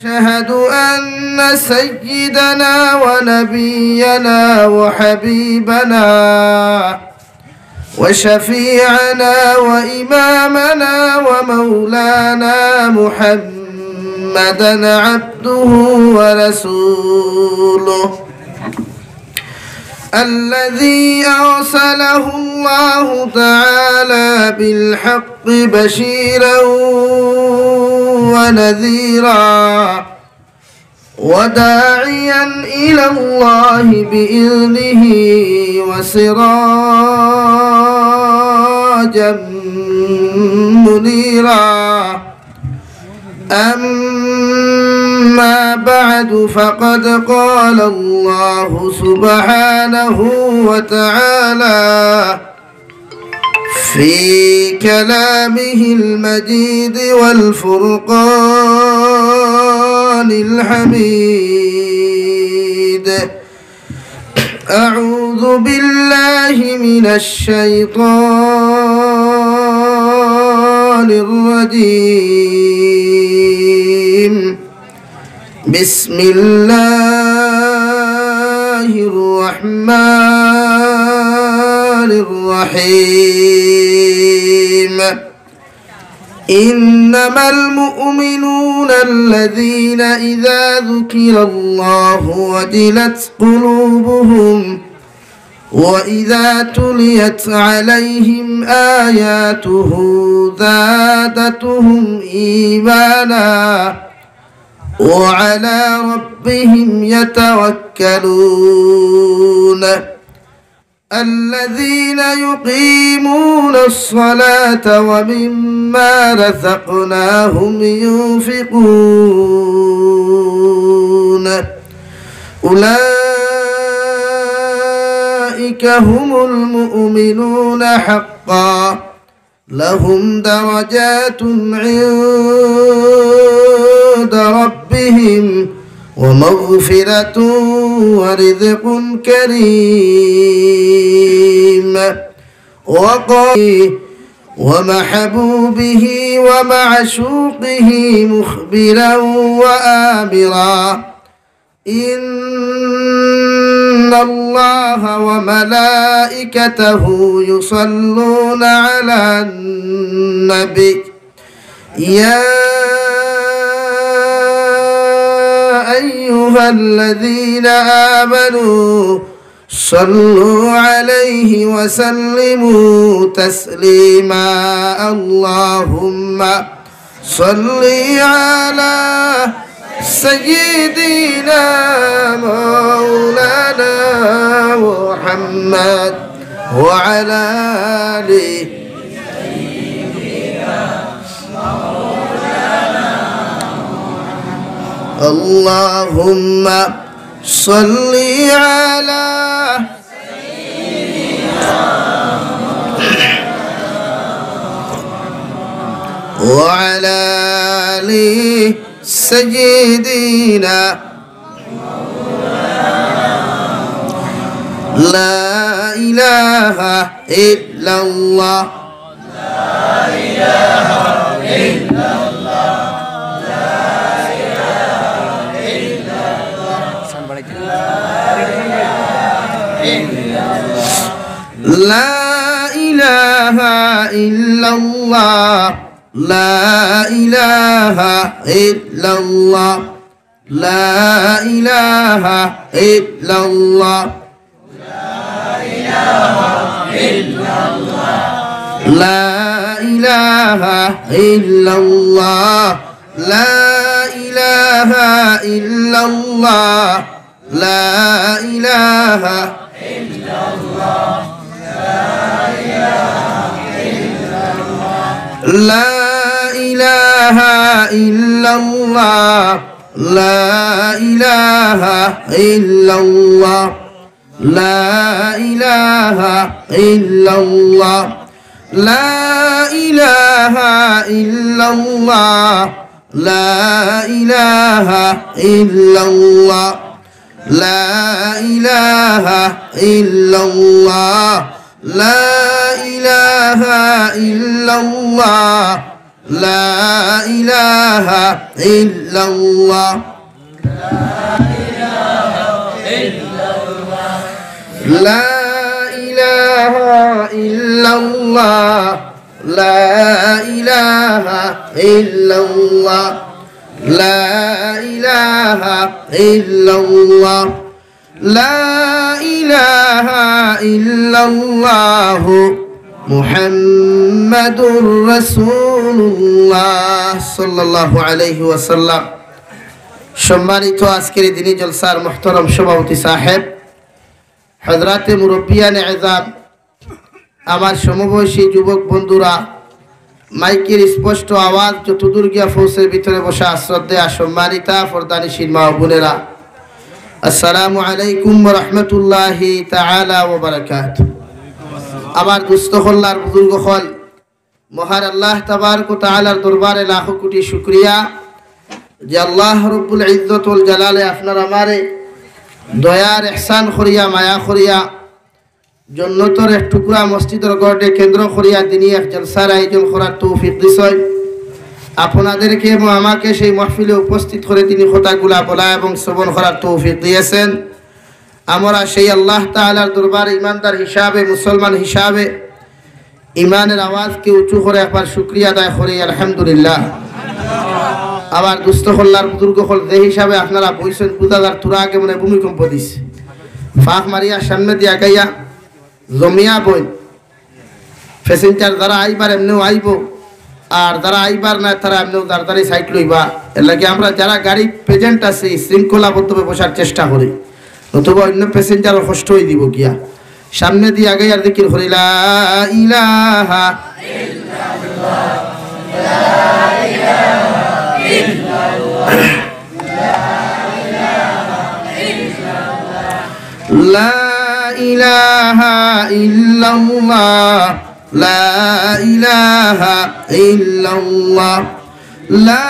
أشهد أن سيدنا ونبينا وحبيبنا وشفيعنا وإمامنا ومولانا محمدا عبده ورسوله الذي أرسله الله تعالى بالحق بشيرا ونذيرا وداعيا إلى الله بإذنه وسراجا منيرا. أما بعد فقد قال الله سبحانه وتعالى في كلامه المجيد والفرقان الحميد: أعوذ بالله من الشيطان الرجيم. بسم الله الرحمن الرحيم. إنما المؤمنون الذين إذا ذكر الله وجلت قلوبهم وإذا تليت عليهم آياته زادتهم إيمانا وعلى ربهم يتوكلون. الذين يقيمون الصلاة ومما رزقناهم ينفقون أولئك هم المؤمنون حقا لهم درجات عند ربهم ومغفرة ورزق كريم. ومحبوبه ومعشوقه مخبرا وآمرا: إن الله وملائكته يصلون على النبي يا أيها الذين آمنوا صلوا عليه وسلموا تسليما. اللهم صل على سيدنا مولانا محمد وعلى آله اللهم صل على وعلى آل سيدنا. لا إله إلا الله لا إله إلا الله لا إله إلا الله لا إله إلا الله لا إله إلا الله لا إله إلا الله لا إله إلا الله لا إله إلا الله لا إله إلا الله لا إله إلا الله لا إله إلا الله لا إله إلا الله لا إله إلا الله لا إله إلا الله لا إله إلا الله لا إله إلا الله لا إله إلا الله لا إله إلا الله لا إله إلا الله لا إله إلا الله محمد رسول الله صلى الله عليه وسلم সম্মানিত আজকের দিনী জলসার মুহতারাম সভাপতি সাহেব, হযরতে মুরব্বিয়ানে ইজাম, আমার সমবয়সী যুবক বন্ধুরা, মাইকের স্পষ্ট আওয়াজ যতদূর গিয়া পৌঁছে ভিতরে বসা শ্রদ্ধেয় সম্মানিতা পর্দানিশীল মা ও বোনেরা, আসসালামু আলাইকুম ওয়া রাহমাতুল্লাহি তাআলা ওয়া বারাকাতুহু। আমার দুস্থ হল্লার বুজুর্গ হল, মহান আল্লাহ তাবারক ওয়া তাআলার দরবারে লাখো কোটি শুকরিয়া যে আল্লাহ রব্বুল ইজ্জত ওয়াল জালালে আপনার আমারে দয়ার ইহসান করিয়া মায়া করিয়া জন্নতর এক টুকরা মসজিদের গড়ে কেন্দ্র করিয়া দিনী এক জলসার আয়োজন করার তৌফিক দিছেন। আপনাদেরকে এবং আমাকে সেই মাহফিলে উপস্থিত করে তিনি কথাগুলা বলা এবং শ্রবণ করার তৌফিক দিয়েছেন। আমরা সেই আল্লাহ তাআলার দরবারে ইমানদার হিসাবে, মুসলমান হিসাবে ইমানের আওয়াজকে উঁচু করে একবার শুকরিয়া আদায় করি আলহামদুলিল্লাহ। আবার দুস্থ হল্লার বুজুর্গ হল যে হিসাবে আপনারা বইছেন বুঝাদার তুরা আগে মনে ভূমিকম্প দিছে, ফাঁক মারিয়া সামনে দিয়া গাইয়া জমিয়া বই প্যাসেঞ্জার যারা আইবার এমনিও আইব, আর যারা আইবার না তারা এমনিও দাঁড়াতাড়ি সাইড লইবা। এর লাগে আমরা যারা গাড়ি প্রেজেন্ট আছে শৃঙ্খলাবদ্ধভাবে বসার চেষ্টা করি, অথবা অন্য প্যাসেঞ্জারও কষ্ট হয়ে দিব গিয়া সামনে দিয়ে আগে আর জিকির করি লা ইলাহা ইল্লাল্লাহ লা ইলাহা ইল্লাল্লাহ লা ইলাহা ইল্লাল্লাহ লা ইলাহা ইল্লাল্লাহ লা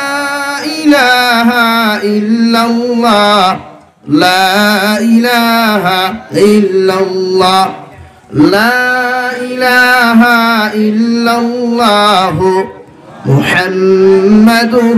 ইলাহা ইল্লাল্লাহ লা ইলাহা ইল্লাল্লাহ লা ইলাহা ইল্লাল্লাহ মুহাম্মাদুর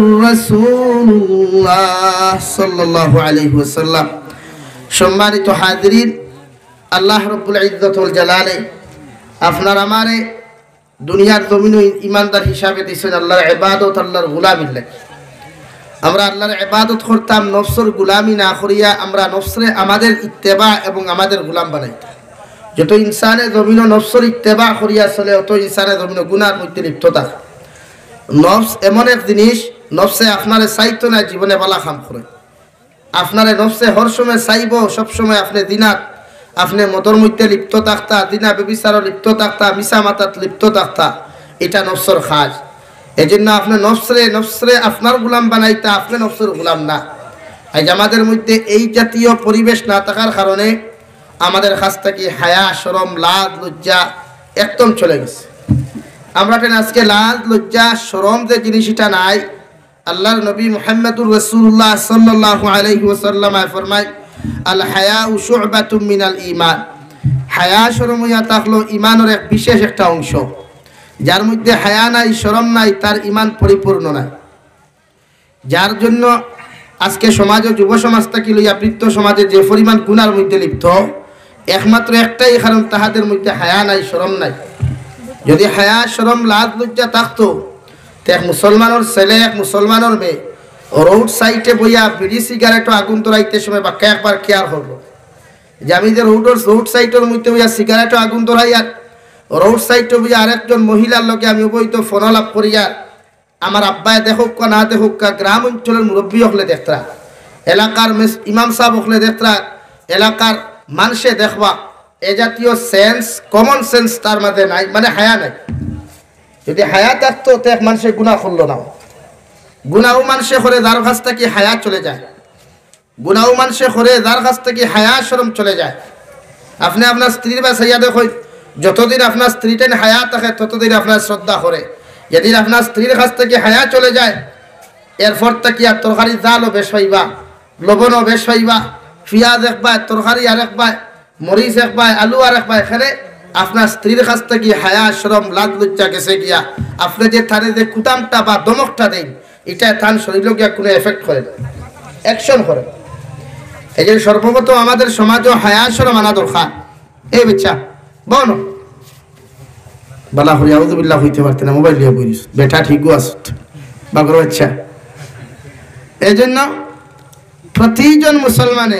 রাসূলুল্লাহ সাল্লাল্লাহু আলাইহি ওয়াসাল্লাম। সম্মানিত হাজিরিন, আল্লাহ রব্বুল ইজ্জত ওয়াল জালালে আপনার আমারে দুনিয়ার জমিনে ইমানদার হিসাবে দিয়েছেন আল্লাহর ইবাদত, আল্লাহর গোলামির লাগে। আমরা আল্লাহর ইবাদত করতাম নফসের গোলামি না করিয়া, আমরা নফসরে আমাদের ইত্তেবা এবং আমাদের গোলাম বানাইতাম। যত ইনসানে জমিন নফসর ইত্তেবা করিয়া চলে, অত ইনসানে জমিন গুনার মধ্যে লিপ্ত থাকে। নফস এমন এক জিনিস, নফসে আপনারে চাইতো না জীবনে বালা কাম করে, আপনারে নফসে হর সময় চাইব, সবসময় আপনি দিনাত আপনি মদর মধ্যে লিপ্ত থাকতা, দিনা বেবিচারও লিপ্ত থাকতা, মিশা মাতাত লিপ্ত থাকতা, এটা নফসর খাজ। এই জন্য আপনি নফসরে আপনার গোলাম বানাইতা, আপনি নফসের গোলাম না। আজ আমাদের মধ্যে এই জাতীয় পরিবেশ না থাকার কারণে আমাদের কাছ থেকে হায়া, শরম, লাজ, লজ্জা একদম চলে গেছে। আমরা আজকে লাজ, লজ্জা, শরম যে জিনিস এটা নাই। আল্লাহর নবী মুহাম্মদুর রাসূলুল্লাহ সাল্লাল্লাহু আলাইহি ওয়াসাল্লাম ফরমায়, আল হায়াউ শু'বাতুম মিনাল ঈমান। হায়া শরম ইয়া থাকলো ঈমানের এক বিশেষ একটা অংশ। যার মধ্যে হায়া নাই, শরম নাই, তার ঈমান পরিপূর্ণ নাই। যার জন্য আজকে সমাজে, যুব সমাজ থেকে লইয়া বৃদ্ধ সমাজে যে পরিমাণ গুনার মধ্যে লিপ্ত, একমাত্র একটাই কারণ, তাহাদের মধ্যে হায়া নাই, শরম নাই। যদি হায়া, শরম, লাজ, লজ্জা থাকতো, তো এক মুসলমানের ছেলে, এক মুসলমানের মেয়ে রোড সাইডে বইয়া বিড়ি সিগারেটও আগুন ধরাইতে সময় বাক্কা একবার কেয়ার করলো যে আমি যে রোড সাইডের মধ্যে বইয়া সিগারেটও আগুন ধরাইয়া রোড সাইডে বইয়া আরেকজন মহিলার লোকে আমি বইত ফোন লাভ করিয়া আমার আব্বায় দেখুক না দেখুক, গ্রাম অঞ্চলের মুরব্বী হকলে দেখতরা, এলাকার ইমাম সাহেব হকলে দেখতরা, এলাকার মানুষে দেখবা, এ জাতীয় সেন্স, কমন সেন্স তার মাঝে নাই, মানে হায়া নাই। যদি হায়া থাকতো তো এক মানুষের গুণা করলো না। গুনাও মানুষে করে যার কাছ থেকে হায়া চলে যায়, গুনাও মানুষে করে যার কাছ থেকে হায়া শরম চলে যায়। আপনি আপনার স্ত্রীর বা সাইয়া দেখুন, যতদিন আপনার স্ত্রীটেন হায়া থাকে ততদিন আপনার শ্রদ্ধা করে। যেদিন আপনার স্ত্রীর কাছ থেকে হায়া চলে যায়, এরপর থেকে আর তরকারি জালও বেশ পাইবা, লবণও বেশ পাইবা, পিঁয়াজ একবার, তরকারি আর একবার, মরিচ একবার, আলু আর একবার, এখানে আপনার স্ত্রীর কাছ থেকে হায়া শরম লাজ লজ্জা গেছে গিয়া আপনি যে থানে যে কুতামটা বা দমকটা দেন এটা থান শরীরে গিয়া কোনো এফেক্ট করে অ্যাকশন করে। এই যে সর্বপ্রথম আমাদের সমাজও হায়া শরম আনা দরকার। এই বাচ্চা বল বালা হরি আউযুবিল্লাহ হইতে পারতে না মোবাইল নিয়ে বলিস বেটা ঠিকও আস বাগর বাচ্চা। এই জন্য প্রতিজন মুসলমানে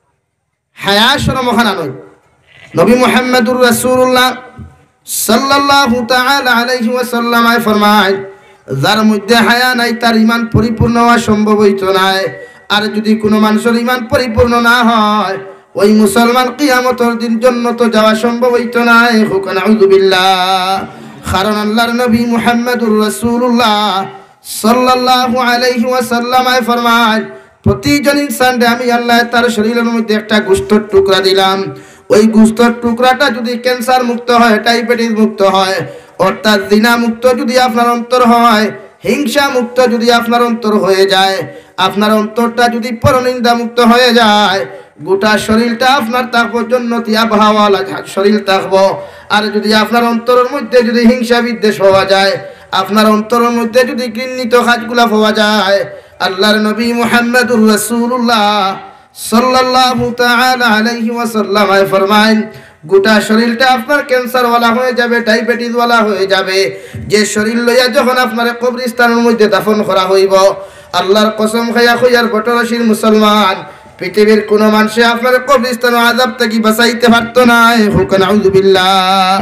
হায়া শরম খানা নয়। নবী মুহাম্মদুর রাসূলুল্লাহ সাল্লাল্লাহু তাআলা আলাইহি ওয়াসাল্লাম ফরমায় যার মধ্যে হায়া নাই তার ঈমান পরিপূর্ণ হওয়া সম্ভব হইতো না। আর যদি কোনো মানুষের ঈমান পরিপূর্ণ না হয় ওই মুসলমান কিয়ামতের দিন জান্নাতে যাওয়া সম্ভব হইতো না। হুকুন আউযুবিল্লাহ। কারণ আল্লাহর নবী মুহাম্মদুর রাসূলুল্লাহ সাল্লাল্লাহু আলাইহি ওয়াসাল্লাম ফরমায় প্রতিজন ইনসানকে আমি আল্লাহ তার শরীরের মধ্যে একটা গোশতের টুকরা দিলাম। ওই গোশতের টুকরাটা যদি ক্যান্সার মুক্ত হয়, ডায়াবেটিস মুক্ত হয়, অর্থাৎ জিনা মুক্ত যদি আপনার অন্তর হয়, হিংসা মুক্ত যদি আপনার অন্তর হয়ে যায়, আপনার অন্তরটা যদি পরনিন্দা মুক্ত হয়ে যায়, গোটা শরীরটা আপনার থাকবো জান্নাতি আবহাওয়ালা শরীর থাকবো। আর যদি আপনার অন্তরের মধ্যে যদি হিংসা বিদ্বেষ হওয়া যায়, আপনার অন্তরের মধ্যে যদি ঘৃণিত কাজগুলা হওয়া যায়, আল্লাহর নবী মুহাম্মদুর রাসূলুল্লাহ সাল্লাল্লাহু তাআলা আলাইহি ওয়াসাল্লাম ফরমায় গোটা শরীরটা আপনার ক্যান্সার ওয়ালা হয়ে যাবে, ডায়াবেটিস ওয়ালা হয়ে যাবে। যে শরীর লইয়া যখন আপনার কবরস্থানের মধ্যে দাফন করা হইব, আল্লাহর কসম খাইয়া কইয়ার বটরশির মুসলমান পৃথিবীর কোন মানুষে আপনার কবরস্থানের আযাব থেকে বাঁচাইতে পারতো না। হুকুন আউযুবিল্লাহ।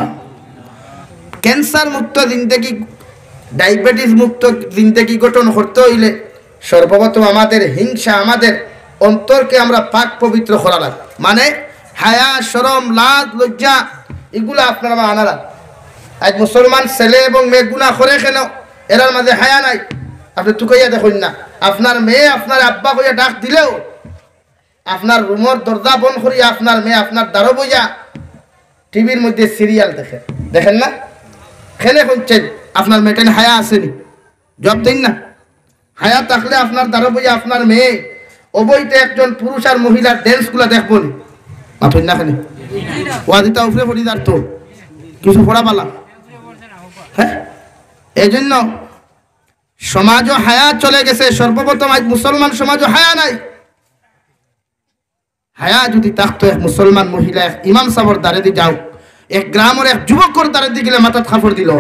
ক্যান্সার মুক্ত জিন্দেগি, ডায়াবেটিস মুক্ত জিন্দেগি গঠন করতে হইলে সর্বপ্রথম আমাদের হিংসা, আমাদের অন্তরকে আমরা পাক পবিত্র করা লাগে। মানে হায়া শরম লাজ লজ্জা এগুলো আপনারা আনা লাগে। আজ মুসলমান ছেলে এবং মেয়ে গুনাহ করে কেন? এরার মাঝে হায়া নাই। আপনি তুকাইয়া দেখুন না, আপনার মেয়ে আপনার আব্বা কইয়া ডাক দিলেও আপনার রুমের দরজা বন্ধ করিয়া আপনার মেয়ে আপনার দ্বারো বইয়া টিভির মধ্যে সিরিয়াল দেখেন, দেখেন না? খেলে হচ্ছেন আপনার মেয়েটেন হায়া আসেনি? জব দিন না। হায়া থাকলে আপনার দ্বারো বইয়া আপনার মেয়ে অবৈতে একজন পুরুষ আর মহিলার ড্যান্সগুলো দেখবো নি? আপনি না খালি ওয়াদিতা উপরে পড়ি যার তো কিছু পড়া পালাম। হ্যাঁ, এই জন্য সমাজও হায়া চলে গেছে। সর্বপ্রথম আজ মুসলমান সমাজও হায়া নাই। হায়া যদি থাকতো এক মুসলমান মহিলা এক ইমাম সাহর দ্বারে দি যাও, এক গ্রামের এক যুবকর দ্বারে দি গেলে মাথাত খাফড় দিল।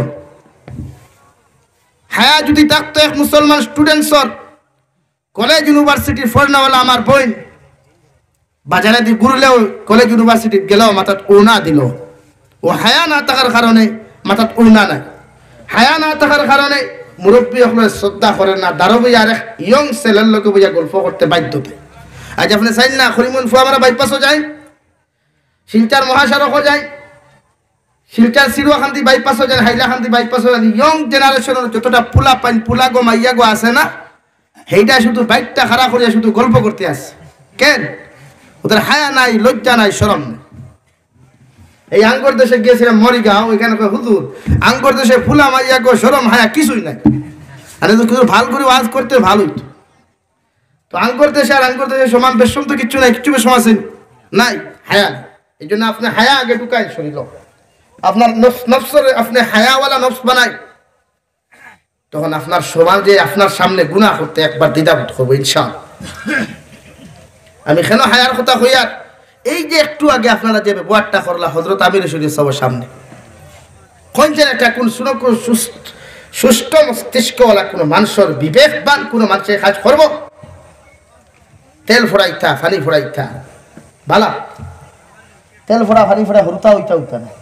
হায়া যদি থাকতো এক মুসলমান স্টুডেন্টসর, কলেজ ইউনিভার্সিটির ফরনাওয়ালা আমার বোন বাজারে দি ঘুরলেও কলেজ ইউনিভার্সিটি গেলেও মাথাত উড়না দিল। ও হায়া না থাকার কারণে মাথাত উড়না নাই। হায়া না থাকার কারণে মুরব্বী হলে শ্রদ্ধা করেন না, দারো বইয়া আর ইয়ং ছেলের লোকে বইয়া গল্প করতে বাধ্যতে। আজ আপনি চাইন না খরিমুন ফু আমরা বাইপাসও যাই, শিলচার মহাসড়কও যাই, শিলচার সিরুয়াখান্তি বাইপাসও যাই, হাইলাখান্তি বাইপাসও যাই। ইয়ং জেনারেশনের যতটা পুলা পাইন পুলা গো মাইয়া গো আছে না, সেইটা শুধু বাইকটা খাড়া করিয়া শুধু গল্প করতে আসে। কেন? ওদের হায়া নাই, লজ্জা নাই, শরম নাই। এই আঙ্গর দেশে গিয়েছিলাম মরিগাঁও, ওইখানে হুজুর আঙ্গর দেশে ফুলা মাইয়া গো শরম হায়া কিছুই নাই। আরে তো কিছু ভাল করে ওয়াজ করতে ভালোই তো আঙ্গর দেশে আর আঙ্গর দেশে সমান বেশম তো কিচ্ছু নাই, কিচ্ছু বেশম আছে নাই, হায়া। এই জন্য আপনি হায়া আগে ঢুকাই শরীর, আপনার নফসরে আপনি হায়াওয়ালা নফস বানাই, তখন আপনার সমাজে আপনার সামনে গুনাহ করতে একবার দ্বিধাবোধ করবো ইনশাআল্লাহ। আমি কেন হায়ার কথা হইয়ার, এই যে একটু আগে আপনারা যে ব্যবহারটা করলা হযরত আমির শরীফ সবার সামনে, কোনছেন একটা কোন শুনো কোন সুষ্ঠ মস্তিষ্কওয়ালা কোন মানুষের বিবেকবান কোন মানুষের কাজ করব? তেল ফোড়াইতা ফানি ফোড়াইতা ভালা, তেল ফোড়া ফানি ফোড়া হরুতা হইতা হইতা না,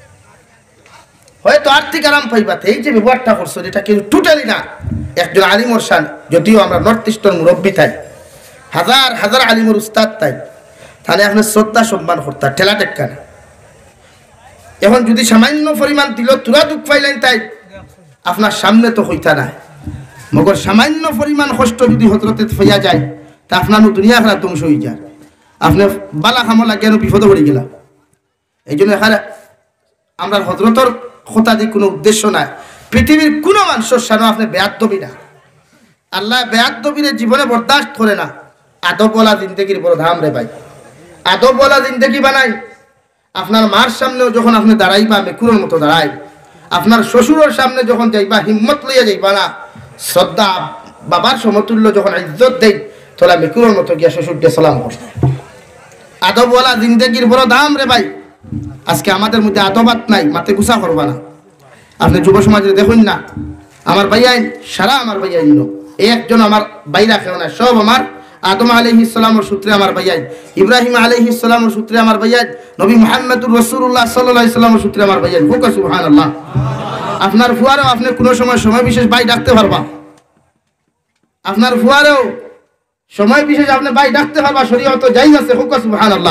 হয়তো আর্থিক আরাম পাইবা। এই যে ব্যবহারটা করছো এটা কিন্তু টোটালি না। একজন আলিমর শান, যদিও আমরা নর্থ ইস্টার্ন মুরব্বী তাই, হাজার হাজার আলিমর উস্তাদ তাই, তাহলে এখন শ্রদ্ধা সম্মান করতা ঠেলা টেক্কা না। এখন যদি সামান্য পরিমাণ দিল তুরা দুঃখ পাইলেন তাই আপনার সামনে তো হইতা না, মগর সামান্য পরিমাণ কষ্ট যদি হজরতে হইয়া যায় তা আপনার দুনিয়া খারাপ ধ্বংস হয়ে যায়। আপনি বালা খামলা কেন বিপদে পড়ে গেলাম। এই জন্য এখানে আমরা হজরতর কথা দিয়ে কোনো উদ্দেশ্য নাই। পৃথিবীর কোনো মানুষের সামনে আপনি বেয়াদবি না, আল্লাহ বেয়াদবিরে জীবনে বরদাস্ত করে না। আদবওয়ালা জিন্দগির বড় ধাম রে ভাই, আদবওয়ালা জিন্দগি বানাই। আপনার মার সামনেও যখন আপনি দাঁড়াইবা মেকুরের মতো দাঁড়াই, আপনার শ্বশুরের সামনে যখন যাইবা হিম্মত লইয়া যাইবা না, শ্রদ্ধা বাবার সমতুল্য যখন ইজ্জত দেই তোলা মেকুরের মতো গিয়া শ্বশুরকে সালাম কর। আদবওয়ালা জিন্দেগির বড় দাম রে ভাই। আজকে আমাদের মধ্যে আদবাত নাই, মাথে গুছা করবা না। আপনি যুব সমাজে দেখুন না, আমার ভাইয়াইন সারা আমার ভাইয়াইন একজন আমার বাইরা খেও না, সব আমার আদম আলাইহিস সালামের সূত্রে আমার ভাইয়াইন, ইব্রাহিম আলাইহিস সালামের সূত্রে আমার ভাইয়াইন, নবী মুহাম্মদুর রাসূলুল্লাহ সাল্লাল্লাহু আলাইহি সাল্লামের সূত্রে আমার ভাইয়াইন। হুক সুবহানাল্লাহ। আপনার ফুয়ারেও আপনি কোনো সময় বিশেষ ভাই ডাকতে পারবা, আপনার ফুয়ারেও সময় বিশেষ আপনি ভাই ডাকতে পারবা, শরীয়ত জায়েজ আছে। হুক সুবহানাল্লাহ।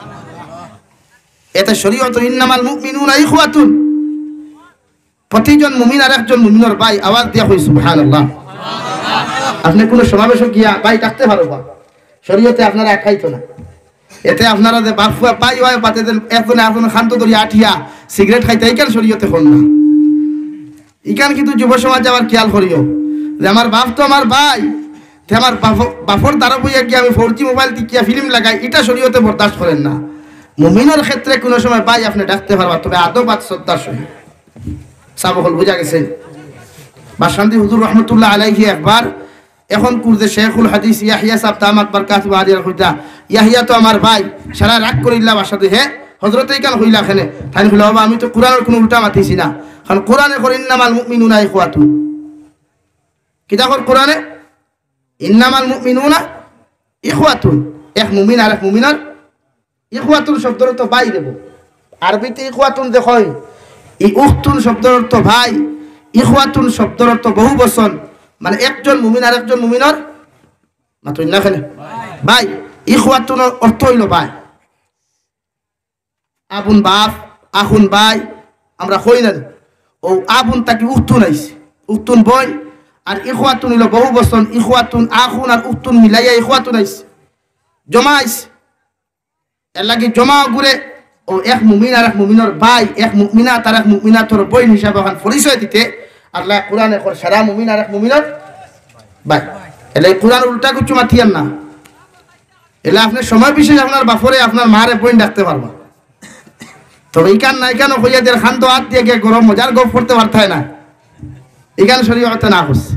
এটা শরীয়ত ইন্নামাল মুমিনুনা ইখওয়াতুন, প্রতিজন মুমিন আর একজন মুমিনের ভাই। আওয়াজ দিয়া কই সুবহানাল্লাহ। আপনি কোন সমাবেশে গিয়া ভাই ডাকতে পারবা, শরীয়তে আপনারা খাইতো না। এতে আপনারা যে বাফুয়া পাই হয় পাতে একজনে একজন খান্ত ধরি আঠিয়া সিগারেট খাইতে এইখান শরীয়তে হল না। ইখান কিন্তু যুব সমাজ আবার খেয়াল করিও যে আমার বাপ তো আমার ভাই, আমার বাপর দ্বারা বইয়া গিয়ে আমি 4G মোবাইল টিকিয়া ফিল্ম লাগাই, এটা শরীয়তে বরদাস্ত করেন না। মুমিনের ক্ষেত্রে কোনো সময় ভাই আপনি ডাকতে পারবা, তবে আদব আর শ্রদ্ধার সহিত। সাবকল বুঝা গেছে? বাসন্তী হুজুর রহমতুল্লাহ আলাইহি একবার এখন কুরদে শেখুল হাদিস ইয়াহিয়া সাহেব দামাত বরকাত ওয়ারিয়ার কইতা, ইয়াহিয়া তো আমার ভাই, সারা রাগ করিল্লা বাসাতে। হে হযরত এইখান হইলা এখানে তাই হইলা, বাবা আমি তো কোরআনের কোনো উল্টা মাতিছি না, কারণ কোরআনে কর ইন্নামাল মুমিনুনা ইখওয়াতুন। কিতা কর কোরআনে? ইন্নামাল মুমিনুনা ইখওয়াতুন, এক মুমিন আর এক মুমিনার ইখওয়াতুন শব্দের তো ভাই দেব। আরবিতে ইখওয়াতুন দেখই, এই উখতুন শব্দের অর্থ ভাই, ইখওয়াতুন শব্দের অর্থ বহু বচন, মানে একজন মুমিন আর একজন মুমিনের মাতুন না খেলে ভাই। ইখওয়াতুনের অর্থ হইল ভাই, আবুন বাপ, আখুন ভাই আমরা কই না। ও আবুন তাকে উখতুন আইছে, উখতুন বই, আর ইখওয়াতুন হইল বহু বচন। ইখওয়াতুন আখুন আর উখতুন মিলাইয়া ইখওয়াতুন আইছে, জমা আইছে। এর লাগি জমা ঘুরে ও এক মুমিন আর এক মুমিনের ভাই, এক মুমিনা তার এক মুমিনা তোর বই হিসাবে পরিচয় দিতে আল্লাহ কোরআনে কর সারা মুমিন আর এক মুমিনের ভাই। এলে কোরআন উল্টা কিছু মাথিয়ান না। এলে আপনি সময় বিশেষ আপনার বাপরে আপনার মারে বই ডাকতে পারবা, তবে ইকান না ইকান হইয়া দের খান তো হাত দিয়ে গিয়ে গরম মজার গপ করতে পারতায় না, ইকান শরীয়তে না করছে।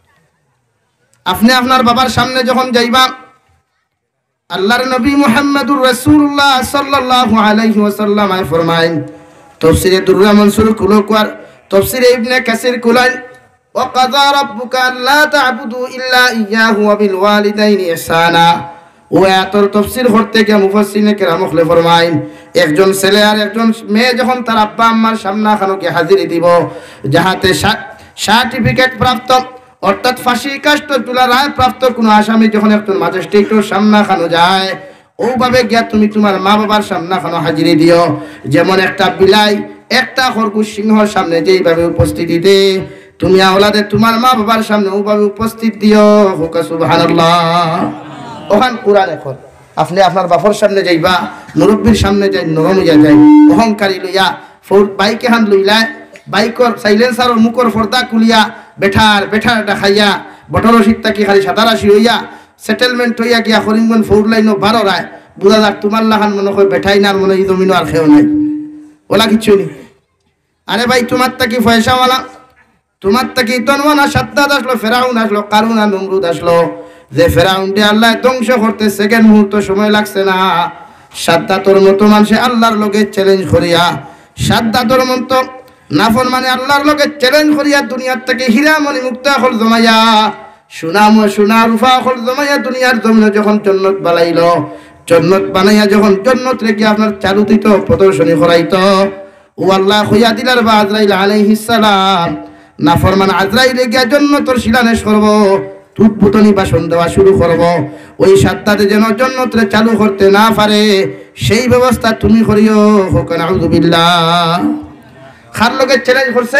আপনি আপনার বাবার সামনে যখন যাইবা, আল্লাহর নবী মুহাম্মদুর রাসূলুল্লাহ সাল্লাল্লাহু আলাইহি ওয়াসাল্লাম ফরমায়েন, তাফসীরে দুররা মনসুর কুলকুয়ার তাফসীরে ইবনে কাসির কুলাইন, ওয়া কাযা রাব্বুকা আল্লা তা'বুদু ইল্লা ইয়্যাহু ওয়া বিল ওয়ালিদাইনি ইহসানা। ও আয়াতের তাফসীর করতে গিয়ে মুফাসসিরিনে কেরাম ফরমায়েন, একজন ছেলে আর একজন মেয়ে যখন তার আব্বা আম্মার সামনে খানোকে হাজিরি দিব, যাহাতে সার্টিফিকেট প্রাপ্ত অর্থাৎ ফাঁসি কাষ্ট তুলা রায় প্রাপ্ত কোন আসামি যখন একজন ম্যাজিস্ট্রেটের সামনে খানো যায়, ওভাবে গিয়া তুমি তোমার মা বাবার সামনে খানো হাজিরি দিও। যেমন একটা বিলাই একটা খরগোশ সিংহর সামনে যেইভাবে উপস্থিতি দে, তুমি আওলাদে তোমার মা বাবার সামনে ওভাবে উপস্থিত দিও। হুক সুবহানাল্লাহ। ওখান কোরআন এখন আপনি আপনার বাপর সামনে যাইবা, মুরব্বীর সামনে যাই, নরম হইয়া যাই, অহংকারী লইয়া বাইকে হান লইলা, বাইকর সাইলেন্সারর মুখর পর্দা খুলিয়া বেঠারটা খাইয়া বটল শীতটা কি খালি সাতারাশি হইয়া সেটেলমেন্ট হইয়া গিয়া করিমগঞ্জ 4 লাইনও 12 রায় বুঝা যাক তোমার লাখান মনে হয় বেঠাই না, আর মনে হয় জমিনও আর খেয়েও নাই, ওলা কিচ্ছু নেই। আরে ভাই তোমার তাকি পয়সাওয়ালা, তোমার তাকি তনওয়ানা সাদ্দাত আসলো, ফেরাউন আসলো, কারুন আর নমরুদ আসলো, যে ফেরাউনকে আল্লাহ ধ্বংস করতে সেকেন্ড মুহূর্ত সময় লাগছে না। সাদ্দাতর মতো মানুষে আল্লাহর লগে চ্যালেঞ্জ করিয়া, সাদ্দাতর মতো নাফরমানে আল্লাহর লগে চ্যালেঞ্জ করিয়া দুনিয়ার থেকে হীরা মণি মুক্তা হল জমাইয়া, সোনা রূপা হল জমাইয়া দুনিয়ার জমিনে যখন জন্নত বানাইল, জন্নত বানাইয়া যখন জন্নত রেখে আপনার চালু দিত, প্রদর্শনী করাইত, ও আল্লাহ হইয়া দিলার বা আজরাইল আলাইহিস সালাম নাফরমান আজরাইল গিয়া জন্নতর শিলান্যাস করব, উদ্বোধনী ভাষণ দেওয়া শুরু করব, ওই সাতটাতে যেন জন্নতরে চালু করতে না পারে সেই ব্যবস্থা তুমি করিও। হোক নাউযুবিল্লাহ। খার লোকের চ্যালেঞ্জ করছে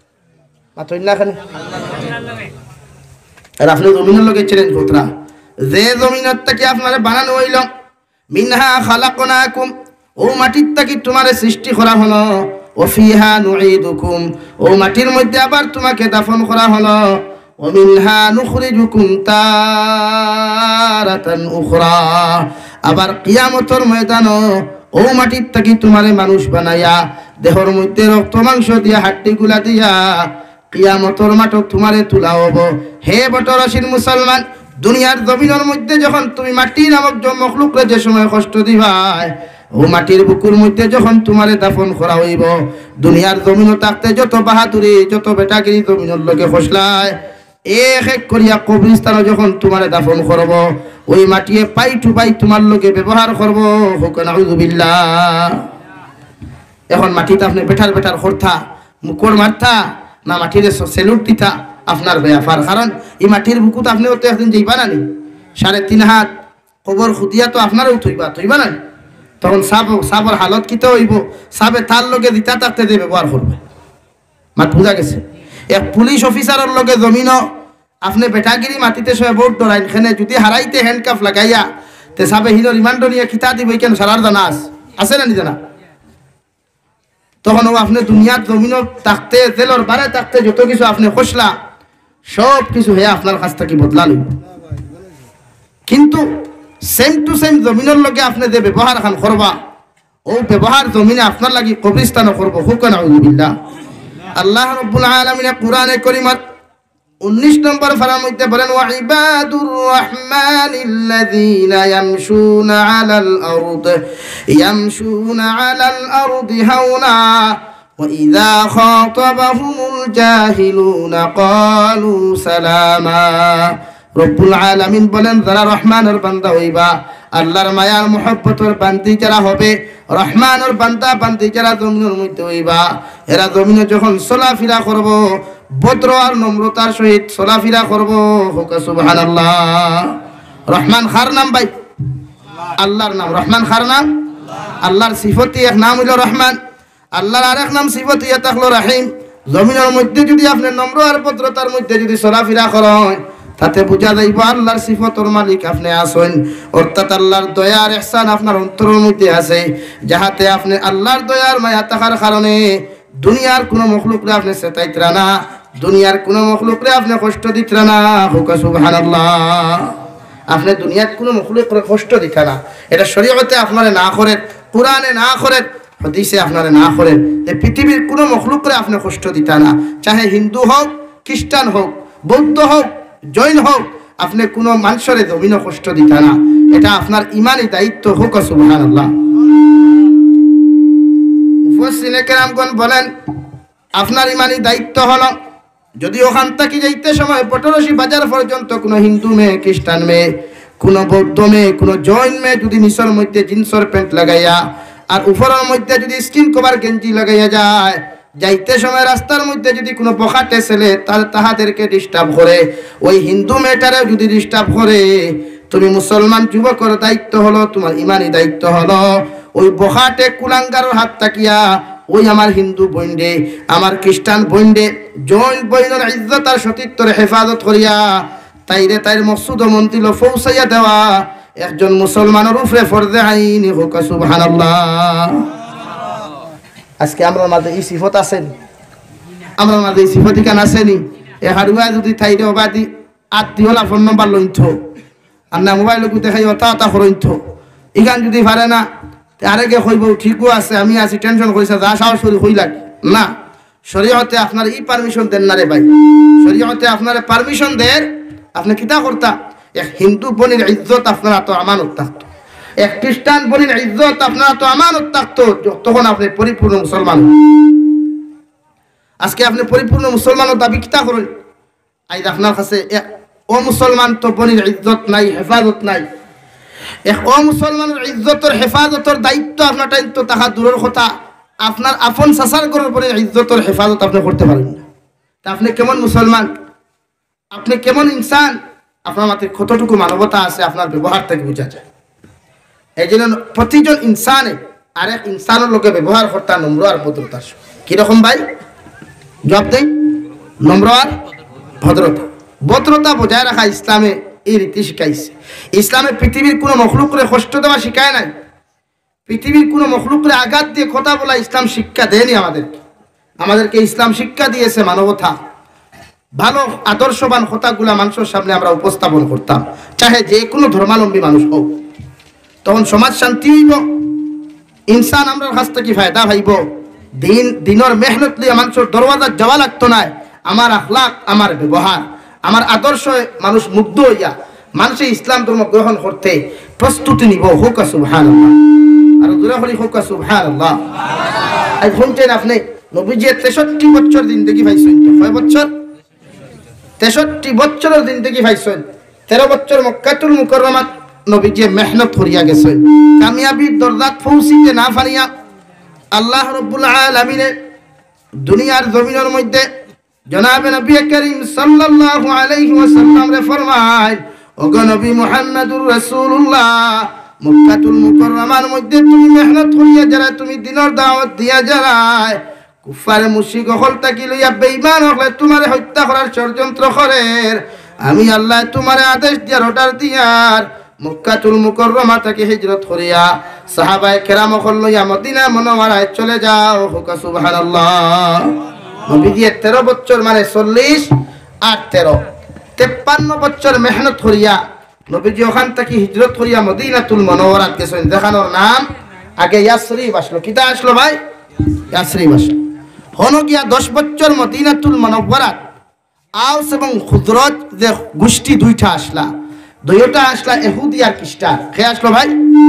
আর আপনি জমিনের লোকের চ্যালেঞ্জ করতরা, যে জমিনের থেকে আপনারে বানানো হইল, মিনহা খালাকনাকুম, ও মাটির থেকে তোমারে সৃষ্টি করা হলো, ও ফিহা নুঈদুকুম, ও মাটির মধ্যে আবার তোমাকে দাফন করা হলো, ও মিনহা নুখরিজুকুম তারাতান উখরা, আবার কিয়ামতের ময়দানে ও মাটির থাকি তোমারে মানুষ বানাইয়া দেহর মধ্যে রক্ত মাংস দিয়া হাড্ডি গুলা দিয়া কিয়ামতের মাঠে তোমারে তুলা হব। হে বটরশীল মুসলমান, দুনিয়ার জমিনের মধ্যে যখন তুমি মাটি নামক মখলুকরে যে সময় কষ্ট দিবাই, ও মাটির বুকুর মধ্যে যখন তোমারে দাফন করা হইব, দুনিয়ার জমিনও থাকতে যত বাহাদুরি যত বেটাগিরি জমিনের লোকে ফসলায়, এক এক করিয়া কবরস্থানে যখন তোমারে দাফন করব, ওই মাটিয়ে পাই টু পাই তোমার লোকে ব্যবহার করব। নাউযুবিল্লাহ। এখন মাটিতে আপনি বেটার বেটার করতা মুকর মারতা না মাটির সেলুট দিতা আপনার ব্যাপার। কারণ এই মাটির বুকুত আপনি তো একদিন যাইবা না, 3.5 হাত কবর খুদিয়া তো আপনারও থইবা না। তখন সাবর হালত কিতে হইব, সাবে তার লোকে দিতা থাকতে দিয়ে ব্যবহার করবে। মাত বুঝা গেছে? এক পুলিশ অফিসারের লোকে জমিন আপনি বেটাগিরি মাটিতে সবাই ভোট ডরাইন, এখানে যদি হারাইতে হ্যান্ডকাফ লাগাইয়া তে সাবে হিরো রিমান্ড নিয়ে খিতা দিব কেন সারার জানা আছে না নি জানা? তখন ও আপনি দুনিয়ার জমিন থাকতে জেলর বারে থাকতে যত কিছু আপনি খসলা সব কিছু হয়ে আপনার কাছ থেকে বদলা লইব। কিন্তু সেম টু সেম জমিনের লগে আপনি যে ব্যবহার খান করবা, ও ব্যবহার জমিনে আপনার লাগি কবরস্থান করবো। নাউযুবিল্লাহ। আল্লাহ রাব্বুল আলামিন কুরআনে কারীমের 19 নম্বর ফারার মধ্যে বলেন, ওয়া ইবাদুর রাহমানিল্লাযীনা ইয়ামশুনা আলাল আরদি হাওনা ওয়া ইযা খাতাবাহুমুল জাহিলুনা ক্বালু সালামা। রব্বুল আলামিন বলেন, যারা রহমানের বান্দা হইবা, আল্লাহর মায়ার মুহাব্বতের বান্দি যারা হবে, রহমানের বান্দা বান্দি যারা জমিনের মধ্যে হইবা, এরা জমিনে যখন চলাফেরা করব ভদ্র আর নম্রতার সহিত চলাফেরা করব। সুবহানাল্লাহ। রহমান খার নাম ভাই, আল্লাহর নাম রহমান খার নাম। আল্লাহর সিফতি এক নাম হইল রহমান, আল্লাহর আরেক নাম সিফতি থাকলো রাহিম। জমিনের মধ্যে যদি আপনি নম্র আর ভদ্রতার মধ্যে যদি চলাফেরা করেন, তাতে বোঝা যাইব আল্লাহর সিফতর মালিক আপনি আছেন, অর্থাৎ আল্লাহর দয়ার ইহসান আপনার অন্তরের মধ্যে আছে, যাহাতে আপনি আল্লাহর দয়ার মায়া থাকার কারণে দুনিয়ার কোনো মখলুকরে আপনি চেতাইতরা না, দুনিয়ার কোনো মখলুকরে আপনি কষ্ট দিতরা না। সুবহানাল্লাহ। আপনি দুনিয়ার কোনো মখলুকরে কষ্ট দিতা না, এটা শরীয়তে আপনারে না করেন, কোরআনে না করেন, হাদিসে আপনারে না করেন, এই পৃথিবীর কোনো মখলুকরে আপনি কষ্ট দিতা না, চাহে হিন্দু হোক, খ্রিস্টান হোক, বৌদ্ধ হোক, জৈন হোক, আপনি কোনো মানুষের জমিনও কষ্ট দিতা না। এটা আপনার ইমানি দায়িত্ব। হোক সুবহানাল্লাহ। মুফাসসিরিনে কেরামগণ বলেন, আপনার ইমানি দায়িত্ব হলো, যদি ওখান থেকে যাইতে সময় পটরশী বাজার পর্যন্ত কোনো হিন্দু মেয়ে, খ্রিস্টান মেয়ে, কোনো বৌদ্ধ মেয়ে, কোনো জৈন মেয়ে যদি নিচের মধ্যে জিন্সের প্যান্ট লাগাইয়া আর উপরের মধ্যে যদি স্কিন কভার গেঞ্জি লাগাইয়া যায়, যাইতে সময় রাস্তার মধ্যে যদি কোনো বখাটে ছেলে তাহাদেরকে ডিস্টার্ব করে, ওই হিন্দু মেয়েটারেও যদি ডিস্টার্ব করে, তুমি মুসলমান যুবকের দায়িত্ব হলো, তোমার ইমানি দায়িত্ব হলো, ওই বখাটে কুলাঙ্গারের হাত তাকিয়া ওই আমার হিন্দু বইন্ডে, আমার খ্রিস্টান বইন্ডে, জৈন বইনের ইজ্জত আর সতীত্বর হেফাজত করিয়া তাইরে তাইর মসজিদ ও মন্দির পৌঁছাইয়া দেওয়া একজন মুসলমানের উপরে ফরজে আইন। হোক সুবহানাল্লাহ। আজকে আমরা মাঝে এই সিফত আছেন, আমরা মাঝে এই সিফত কেন আসেনি? এ হারুয়া যদি থাইরে অবাদি আত্মীয়লা ফোন নম্বর লইত আর না মোবাইল দেখাই অতা করইত, ইগান যদি পারে না আরেকে কইব ঠিকও আছে, আমি আছি, টেনশন করিস, যা সাহস করি কই লাগে না। শরীয়তে আপনার এই পারমিশন দেন না রে ভাই, শরীয়তে আপনার পারমিশন দেন। আপনি কিতা করতা, এক হিন্দু বোনের ইজ্জত আপনারা তো আমানত থাকতো, এক খ্রিস্টান বোনের ইজ্জত আপনারা তো আমানত থাকতো, তখন আপনি পরিপূর্ণ মুসলমান। আজকে আপনি পরিপূর্ণ মুসলমানের দাবি কিতা করেন, আজ আপনার কাছে ও মুসলমান তো বোনের ইজ্জত নাই, হেফাজত নাই। এক ও মুসলমানের ইজ্জতের হেফাজতের দায়িত্ব আপনার তো তাহা দূরের কথা, আপনার আপন চাচার ঘরের বোনের ইজ্জতের হেফাজত আপনি করতে পারেন না। তা আপনি কেমন মুসলমান, আপনি কেমন ইনসান, আপনার মাঝে কতটুকু মানবতা আছে আপনার ব্যবহার থেকে বোঝা যায়। এই জন্য প্রতিজন ইনসানে আরেক ইনসানের লোকে ব্যবহার করতে নম্র আর ভদ্রতার। কিরকম ভাই জবাব দেই? নম্র আর ভদ্রতা। ভদ্রতা বজায় রাখা ইসলামে এই রীতি শিখাইছে। ইসলামে পৃথিবীর কোনো মখলুকরে কষ্ট দেওয়া শিখায় নাই, পৃথিবীর কোনো মখলুকরে আঘাত দিয়ে কথা বলা ইসলাম শিক্ষা দেয়নি আমাদেরকে ইসলাম শিক্ষা দিয়েছে মানবতা। ভালো আদর্শবান কথাগুলা মানুষের সামনে আমরা উপস্থাপন করতাম, চাহে যে কোনো ধর্মাবলম্বী মানুষ হোক, তখন সমাজ শান্তি হইব, ইনসান আমরার কাছ থেকে ফায়দা পাইব দিনের মেহনত লিয়ে মানুষের দরওয়াজা যাওয়া লাগতো না আমার আখলাক আমার ব্যবহার আমার আদর্শ মানুষ মুগ্ধ হইয়া মানুষে ইসলাম ধর্ম গ্রহণ করতে প্রস্তুতি নিব হোক সুবহানাল্লাহ আর দূরে হলি হোক সুবহানাল্লাহ আজ শুনছেন আপনি নবীজি 63 বছর জিন্দেগি পাইছেন তো কয় বছর 63 বছরের জিন্দেগি পাইছেন 13 বছর মক্কাতুল মুকাররমাত নবীজি মেহনত করিয়া গেছেন কামিয়াবির দরজাত পৌঁছিতে না পারিয়া আল্লাহ রাব্বুল আলামিন দুনিয়ার জমিনের মধ্যে জনাবে নবী করিম সাল্লাল্লাহু আলাইহি ওয়াসাল্লাম রে ফরমায় ওগো নবী মুহাম্মদুর রাসূলুল্লাহ মক্কাতুল মুকাররমার মধ্যে তুমি মেহনত করিয়া যারা তুমি দিনের দাওয়াত দিয়া যারায় কুফার মুশরিক হল তাকি লইয়া বেঈমান হলে তোমারে হত্যা করার ষড়যন্ত্র করে আমি আল্লাহ তোমারে আদেশ দিয়ার অর্ডার দিয়ার মক্কাতুল মুকাররমা থেকে হিজরত করিয়া সাহাবায়ে কেরাম হল লইয়া মদিনা মুনাওয়ারায় চলে যাও হুক সুবহানাল্লাহ নবীজি 13 বছর মানে 40 আর 13 53 বছর মেহনত করিয়া নবীজি ওখান থেকে হিজরত করিয়া মদিনাতুল মুনাওয়ারাত গেছেন দেখানোর নাম আগে ইয়াসরিব আসলো কিতা আসলো ভাই ইয়াসরিব আসলো হনো গিয়া 10 বছর মদিনাতুল মুনাওয়ারাত আউস এবং খুজরত যে গোষ্ঠী দুইটা আসলা দুইটা আসলা ইহুদি আর খ্রিস্টান কে আসলো ভাই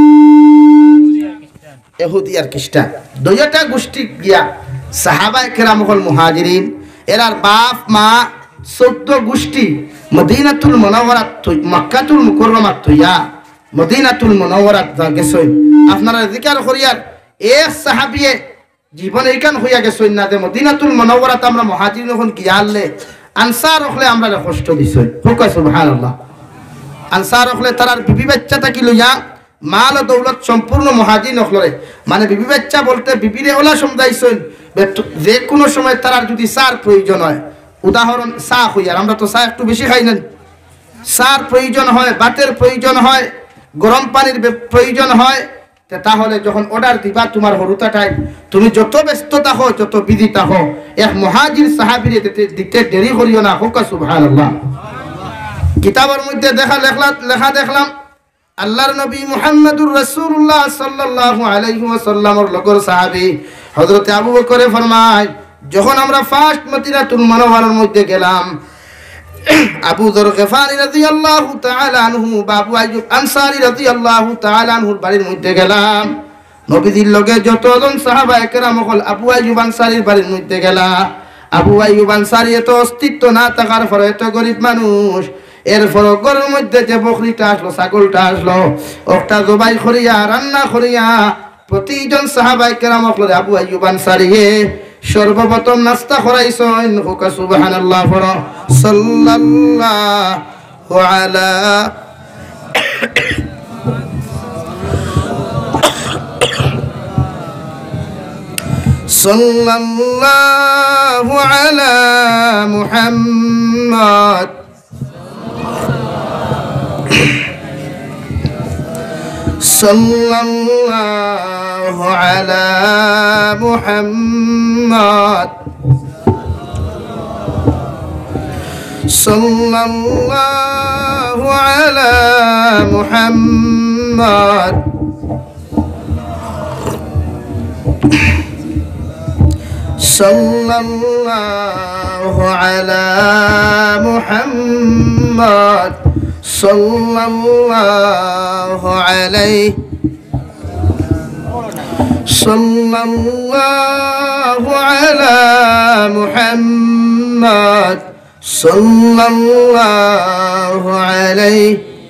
ইহুদি আর খ্রিস্টান দুইটা গোষ্ঠী গিয়া সাহাবায়ে কেরাম হল মুহাজিরিন এরার বাপ মা 14 গোষ্ঠী মদিনাতুল মুনাওয়ারাত মক্কাতুল মুকাররমাত থইয়া মদিনাতুল মুনাওয়ারাত গেছেন আপনারা জিকির করিয়ার এক সাহাবিয়ে জীবন এইখান হইয়া গেছেন না যে মদিনাতুল মুনাওয়ারাত আমরা মুহাজিরিন যখন গিয়ালে আনসার হলে আমরা কষ্ট দিছেন হুক সুবহানাল্লাহ আনসার হলে তারার বিবি বাচ্চা থাকি লইয়া মাল ও দৌলত সম্পূর্ণ মুহাজিরিন হলে মানে বিবি বাচ্চা বলতে বিবিরে ওলা সমঝাইছেন যে কোনো সময় তারার যদি সার প্রয়োজন হয় উদাহরণ চা হইয়ার আমরা তো চা একটু বেশি খাই না সার প্রয়োজন হয় বাতের প্রয়োজন হয় গরম পানির প্রয়োজন হয় তাহলে যখন অর্ডার দিবা তোমার হরুতা টাইম তুমি যত ব্যস্ত থাকো যত বিধি থাকো এক মুহাজির সাহাবীরে দিতে দেরি করিও না হুক সুবহানাল্লাহ কিতাবের মধ্যে লেখা দেখলাম আল্লাহর নবী মুহাম্মদুর রাসূলুল্লাহ সাল্লাল্লাহু আলাইহি ওয়াসাল্লামের লগর সাহাবী হযরত আবু বকর ফরমায় যখন আমরা ফার্স্ট মদিনাতুল মুনাওয়ারার মধ্যে গেলাম আবু যর গফারি রাদিয়াল্লাহু তাআলা আনহু আবু আইয়ুব আনসারী রাদিয়াল্লাহু তাআলা আনহুর বাড়ির মধ্যে গেলাম নবীজির লগে যতজন সাহাবায়ে কেরাম হল আবু আইয়ুব আনসারীর বাড়ির মধ্যে গেলা আবু আইয়ুব আনসারী এত অস্তিত্ব না থাকার পরে এত গরিব মানুষ এরপর ঘরের মধ্যে যে বকরিটা আসলো ছাগলটা আসলো ওটা জবাই করিয়া রান্না করিয়া প্রতিজন সাহাবায়ে কেরাম হল আবু আইয়ুব আনসারী সর্বপ্রথম নাস্তা করাইছেন হুক সুবহানাল্লাহ পড়ো সাল্লাল্লাহু আলা সাল্লাল্লাহু আলা মুহাম্মদ সাল্লাল্লাহু আলা মুহাম্মদ সাল্লাল্লাহু আলা মুহাম্মদ সাল্লাল্লাহু আলা মুহাম্মদ সাল্লাল্লাহু আলাইহি সাল্লাল্লাহু আলা মুহাম্মদ সাল্লাল্লাহু আলাইহি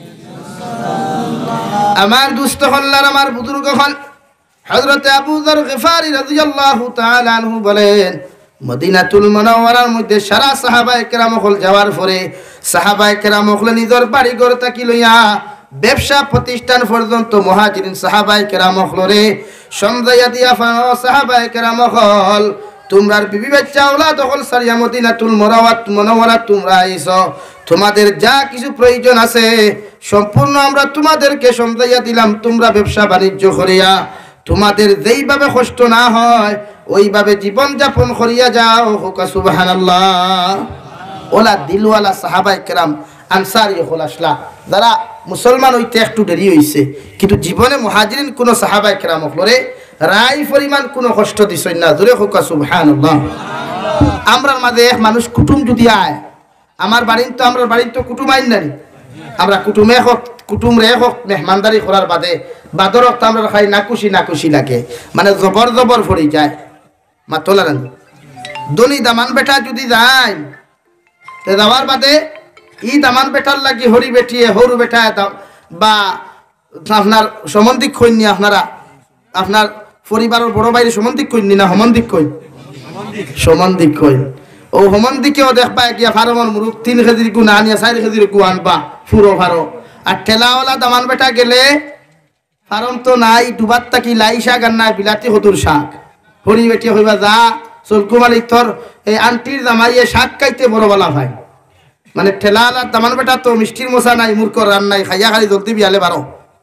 আমার দুস্থ হল্লার আমার বুজুর্গ হল হযরত আবু যর গফারি রাদিয়াল্লাহু তাআলা আনহু বলেন মদিনাতুল মুনাওয়ারার মধ্যে সারা সাহাবায়ে কেরাম হল যাওয়ার পরে সাহাবায়ে কেরাম হল নিজের বাড়ি ঘর থাকি লইয়া ব্যবসা প্রতিষ্ঠান পর্যন্ত মুহাজিরিন সাহাবায়ে কেরাম হলরে সমঝাইয়া দিয়া সাহাবায়ে কেরাম হল তোমরার বিবি বাচ্চা ওলাদ হল সারিয়া মদিনাতুল মুনাওয়ারাত তোমরা আইছো তোমাদের যা কিছু প্রয়োজন আছে সম্পূর্ণ আমরা তোমাদেরকে সমঝাইয়া দিলাম তোমরা ব্যবসা বাণিজ্য করিয়া তোমাদের যেইভাবে কষ্ট না হয় ওইভাবে জীবন যাপন করিয়া যাও হুক সুবহানাল্লাহ ওলা দিলওয়ালা সাহাবায়ে কেরাম আনসারী হল আসলা যারা মুসলমান হইতে একটু দেরি হইছে কিন্তু জীবনে মুহাজিরিন কোন সাহাবায়ে কেরাম হলরে রাই পরিমাণ কোনো কষ্ট দিছই না। জোরে হোক সুবহানাল্লাহ। আমরার মাঝে এক মানুষ কুটুম যদি আয়, আমার বাড়ির তো কুটুম আইন নানি, আমরা কুটুমে হোক কুটুম রে হোক মেহমানদারি করার বাদরক তো আমরা খাই নাকুশি লাগে, মানে জবর ফরি যায় মাতলা রানি। দলি দামান বেটা যদি যায় যাওয়ার বাদে ই দামান বেটার লাগি হরি বেটিয়ে হরু বেটা বা আপনার সম্বন্ধিক কইনি, আপনার পরিবারের বড় বাইরে সম্বন্ধিক কইনি না সম্বন্ধিক কই সম্বন্ধিক কই ও সম্বন্ধিকেও দেখবা গিয়া ফারমর মুরুখ 3 কেজির গু না আনিয়া 4 কেজির গু আনবা ফুরো ফারো। আর ঠেলাওয়ালা দামান বেটা গেলে ফারম তো নাই, ডুবার তাকি লাই শাক আর নাই বিলাতি হতুর শাক, হরি বেটি হইবা যা চলকু মালিক তোর এই আন্টির জামাইয়ে শাক খাইতে বড় বলা ভাই। মানে ঠেলাওয়ালা দামান বেটা তো মিষ্টির মশা নাই, মূর্খর রান নাই, খাইয়া খালি জলদি বিয়ালে বারো।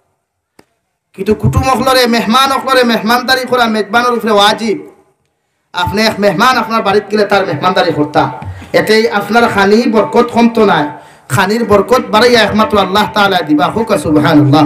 কিন্তু কুটুম অকলরে মেহমান অকলরে মেহমানদারি করা মেজবানের উপরে ওয়াজিব। আপনি এক মেহমান আপনার বাড়িতে গেলে তার মেহমানদারি করতা, এতেই আপনার খানি বরকত কমতো নাই, খানির বরকত বাড়াইয়া একমাত্র আল্লাহ তাআলা দিবা। হোক সুবহানাল্লাহ।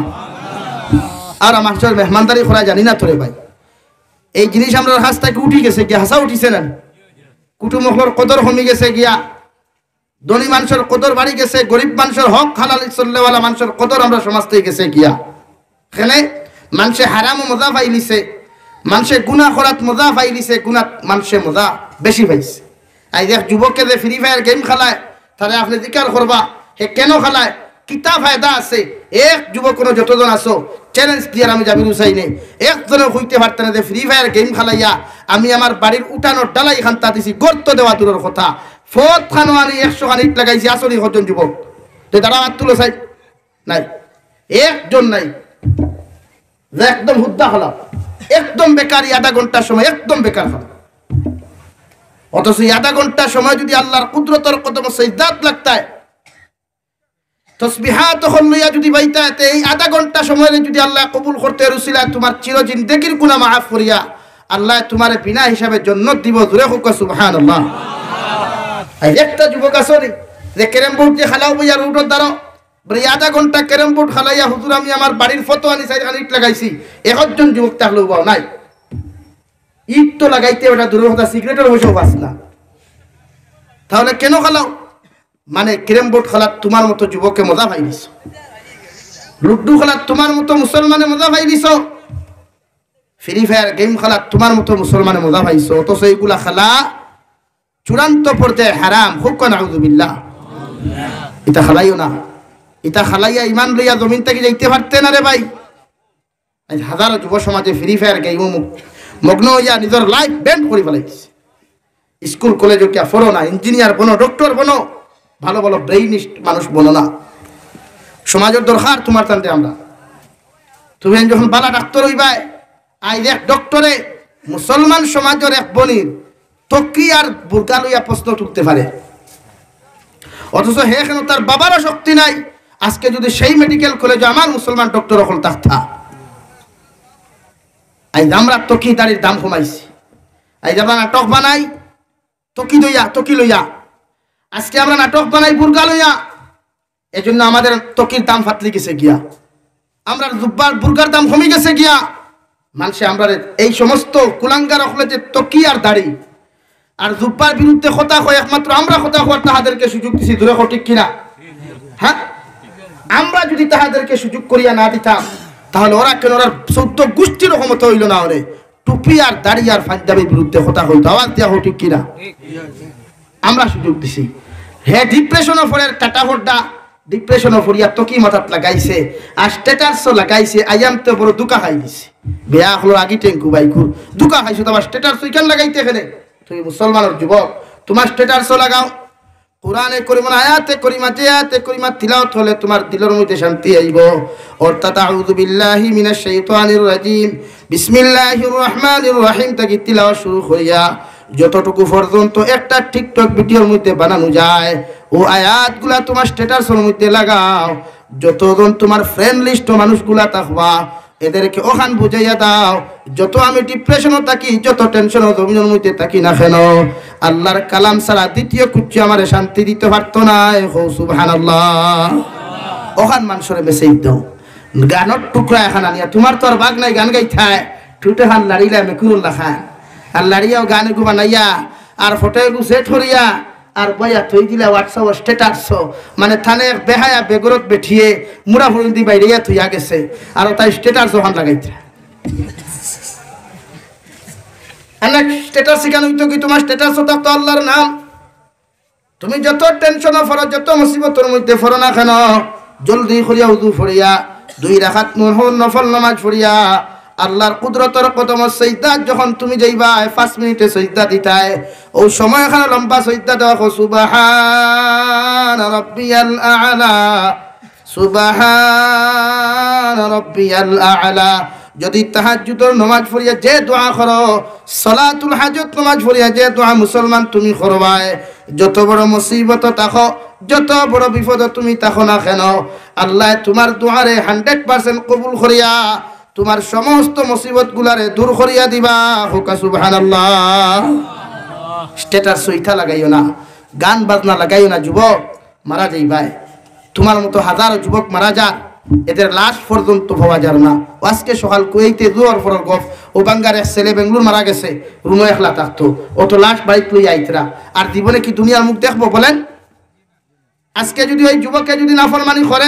আর আমার মেহমানদারি করা জানি না তোরে ভাই, এই জিনিস আমরা হাস থেকে উঠি গেছে গিয়া, হাসা উঠিছে না, কুটুম অকলর কদর কমি গেছে গিয়া, ধনী মানুষের কদর বাড়ি গেছে, গরিব মানুষের হক হালাল চললেওয়ালা মানুষের কদর আমরা সমাজ থেকে গেছে গিয়া। এখানে মানুষে হারাম মজা পাইলিছে, মানুষে গুনাহ করাত মজা পাইলিছে, গুনাহ মানুষে মজা বেশি পাইছে। আই দেখ যুবককে যে ফ্রি ফায়ার গেম খেলায়, তাহলে আপনি জিজ্ঞাসা করবা হে কেন খেলায়, কিতা ফায়দা আছে? এক যুবক কোনো যতজন আসো চ্যালেঞ্জ দিয়ে আমি জামির হুসাইনে একজনে হইতে পারতেন যে ফ্রি ফায়ার গেম খেলাইয়া আমি আমার বাড়ির উঠানোর ডালাই খান্তা দিছি, গর্ত দেওয়া দূরের কথা, ফোত খানো আনি 100 খান ইট লাগাইছি, আসনি কজন যুবক তো তারা হাত তুলো চাই নাই, একজন নাই যে একদম হুদ্দা হলাম, একদম বেকার, আধা ঘন্টার সময় একদম বেকার হলাম। অথচ আধা ঘন্টার সময় যদি আল্লাহর কুদরতের কদম সিজদাত লাগতায়, তসবিহাত হল্লইয়া যদি বাইতাতে, এই আধা ঘন্টা সময় যদি আল্লাহ কবুল করতে রুসিলা তোমার চির জিন্দেগির গুনাহ মাফ করিয়া আল্লাহ তোমারে বিনা হিসাবে জান্নাত দিব। জোরে হোক সুবহানাল্লাহ। এই একটা যুবক আসরে যে ক্যারাম বোর্ড যে খেলাও বইয়া রুটর দ্বারা বলে আধা ঘন্টা ক্যারাম বোর্ড খেলাইয়া হুজুর আমি আমার বাড়ির ফটো আনি 4 খান ইট লাগাইছি, একজন যুবক থাকলেও পাও নাই। ইট তো লাগাইতে ওটা দূরের কথা, সিগারেটের বসেও পাস না, তাহলে কেন খেলাও? মানে ক্যারাম বোর্ড খেলার তোমার মতো যুবকে মজা পাই দিছ, লুডু খেলার তোমার মতো মুসলমানে মজা পাই দিছ, ফ্রি ফায়ার গেম খেলার তোমার মতো মুসলমানে মজা পাইছ। অথচ এইগুলা খেলা চূড়ান্ত পর্যায়ে হারাম। খুব নাউযুবিল্লাহ। এটা খেলাইও না, এটা খেলাইয়া ইমান লইয়া জমিন থেকে যাইতে পারতে না রে ভাই। হাজারো যুব সমাজে ফ্রি ফায়ার গেম মগ্ন হইয়া নিজের লাইফ ব্যান্ড করে ফেলাইছে। স্কুল কলেজে কে পড়ো না, ইঞ্জিনিয়ার বনো, ডক্টর বনো, ভালো ভালো ব্রেইনিস্ট মানুষ বনো না। সমাজের দরকার তোমার টানতে আমরা, তুমি যখন বালা ডাক্তার হইবাই, আই দেখ ডক্টরে মুসলমান সমাজের এক বনির তকি আর বুরকা লইয়া প্রশ্ন তুলতে পারে, অথচ হে কেন তার বাবারও শক্তি নাই। আজকে যদি সেই মেডিকেল কলেজে আমার মুসলমান ডক্টর হল থাকতা, আজ আমরা তকি দাঁড়ির দাম কমাইছি, আজ আমরা নাটক বানাই তকি লইয়া, আজকে আমরা নাটক বানাই বুরকা লইয়া, এজন্য আমাদের তকির দাম ফাটলি গেছে গিয়া, আমরা জুব্বার বুরকার দাম কমে গেছে গিয়া। মানুষে আমরা এই সমস্ত কুলাঙ্গার হলে যে তকি আর দাড়ি আর জুব্বার বিরুদ্ধে কথা হয়, একমাত্র আমরা কথা হওয়ার তাহাদেরকে সুযোগ দিছি। দূরে ঠিক কিনা? হ্যাঁ, আমরা যদি তাহাদেরকে সুযোগ করিয়া না দিতাম তাহলে ওরা কেন, ওরা 14 গোষ্ঠীর ক্ষমতা হইল না, ওরে টুপি আর দাড়ি আর পাঞ্জাবির বিরুদ্ধে কথা হইতো, আওয়াজ দেওয়া ঠিক কিনা? আমরা সুযোগ দিছি। হে ডিপ্রেশনও পড়ে কাটা হড্ডা ডিপ্রেশনও পড়িয়া তকি মাথাত লাগাইছে আর স্ট্যাটাসও লাগাইছে, আইয়াম তো বড় দুকা খাই দিছে, বেয়া হলো আগি টেঙ্কু বাইকুর দুকা খাইছো, তোমার স্ট্যাটাস ওইখান লাগাইতে এখানে। তুমি মুসলমানের যুবক, তোমার স্ট্যাটাসও লাগাও, কোরআনে করিমান আয়াতে করিমা যে আয়াতে করিমা তিলাওয়াত হলে তোমার দিলের মধ্যে শান্তি আইব। অর্থাৎ আউযু বিল্লাহি মিনাশ শাইতানির রাজিম, বিসমিল্লাহির রহমানির রহিম থেকে তিলাওয়াত শুরু করিয়া যতটুকু পর্যন্ত একটা টিকটক ভিডিওর মধ্যে বানানো যায় ও আয়াতগুলা তোমার স্ট্যাটাসের মধ্যে লাগাও। যতজন তোমার ফ্রেন্ড লিস্ট মানুষগুলা থাকবা এদেরকে ওখান বুঝাইয়া দাও, যত আমি ডিপ্রেশনও থাকি, যত টেনশনও জমিনের মধ্যে থাকি না কেন, আল্লাহর কালাম ছাড়া দ্বিতীয় কুচ্ছি আমার শান্তি দিতে পারতো না। সুবহানাল্লাহ। ওখান মানুষের মেসেজ দাও, গানের টুকরা এখন আনিয়া, তোমার তো আর বাগ নাই গান গাইতে, ঠুটে হান লাড়িলা মেকুরুল্লাহ খান আর লাড়িয়াও গানে গু বানাইয়া আর ফটো গু সেট হরিয়া আর বইয়া থই দিলা হোয়াটসঅ্যাপ স্ট্যাটাস মানে থানে বেহায়া বেগরত বেঠিয়ে মুড়া ফুড়ি দি বাইরিয়া থইয়া গেছে আর তাই স্ট্যাটাস ওখান লাগাইছে অনেক স্ট্যাটাস শিখানো হইতো কি তোমার স্ট্যাটাসও থাকতো আল্লাহর নাম তুমি যত টেনশন ফরো যত মুসিবতের মধ্যে ফরো না কেন জলদি করিয়া উযু ফরিয়া 2 রাকাত নফল নামাজ ফরিয়া আল্লাহর কুদরতের কদম সিজদা যখন তুমি যাইবা 5 মিনিটে সিজদা দিতাই ও সময় খানা লম্বা সিজদা দাও সুবহান রাব্বিয়াল আ'লা সুবহান রাব্বিয়াল আ'লা যদি তাহাজ্জুদের নামাজ পড়িয়া যে দোয়া করো সালাতুল হাজত নামাজ পড়িয়া যে দোয়া মুসলমান তুমি করবাই যত বড় মুসিবত তাকো যত বড় বিপদ তুমি তাকো না কেন আল্লাহ তোমার দোয়ারে 100% কবুল করিয়া তোমার সমস্ত মুসিবত গুলারে দূর করিয়া দিবা হুকা সুবহানাল্লাহ স্ট্যাটাস সইতা লাগাইও না গান বাজনা লাগাইও না যুবক মারা যাইবাই তোমার মতো হাজারো যুবক মারা যায় এদের লাশ পর্যন্ত পাওয়া যায় না আজকে সকাল কুয়েতে জোয়ার পরের গফ ও বাঙ্গার এক ছেলে বেঙ্গলুর মারা গেছে রুমে একলা থাকতো ও তো লাশ বাইক লই আইতরা আর জীবনে কি দুনিয়ার মুখ দেখবো বলেন আজকে যদি ওই যুবককে যদি নাফরমানি করে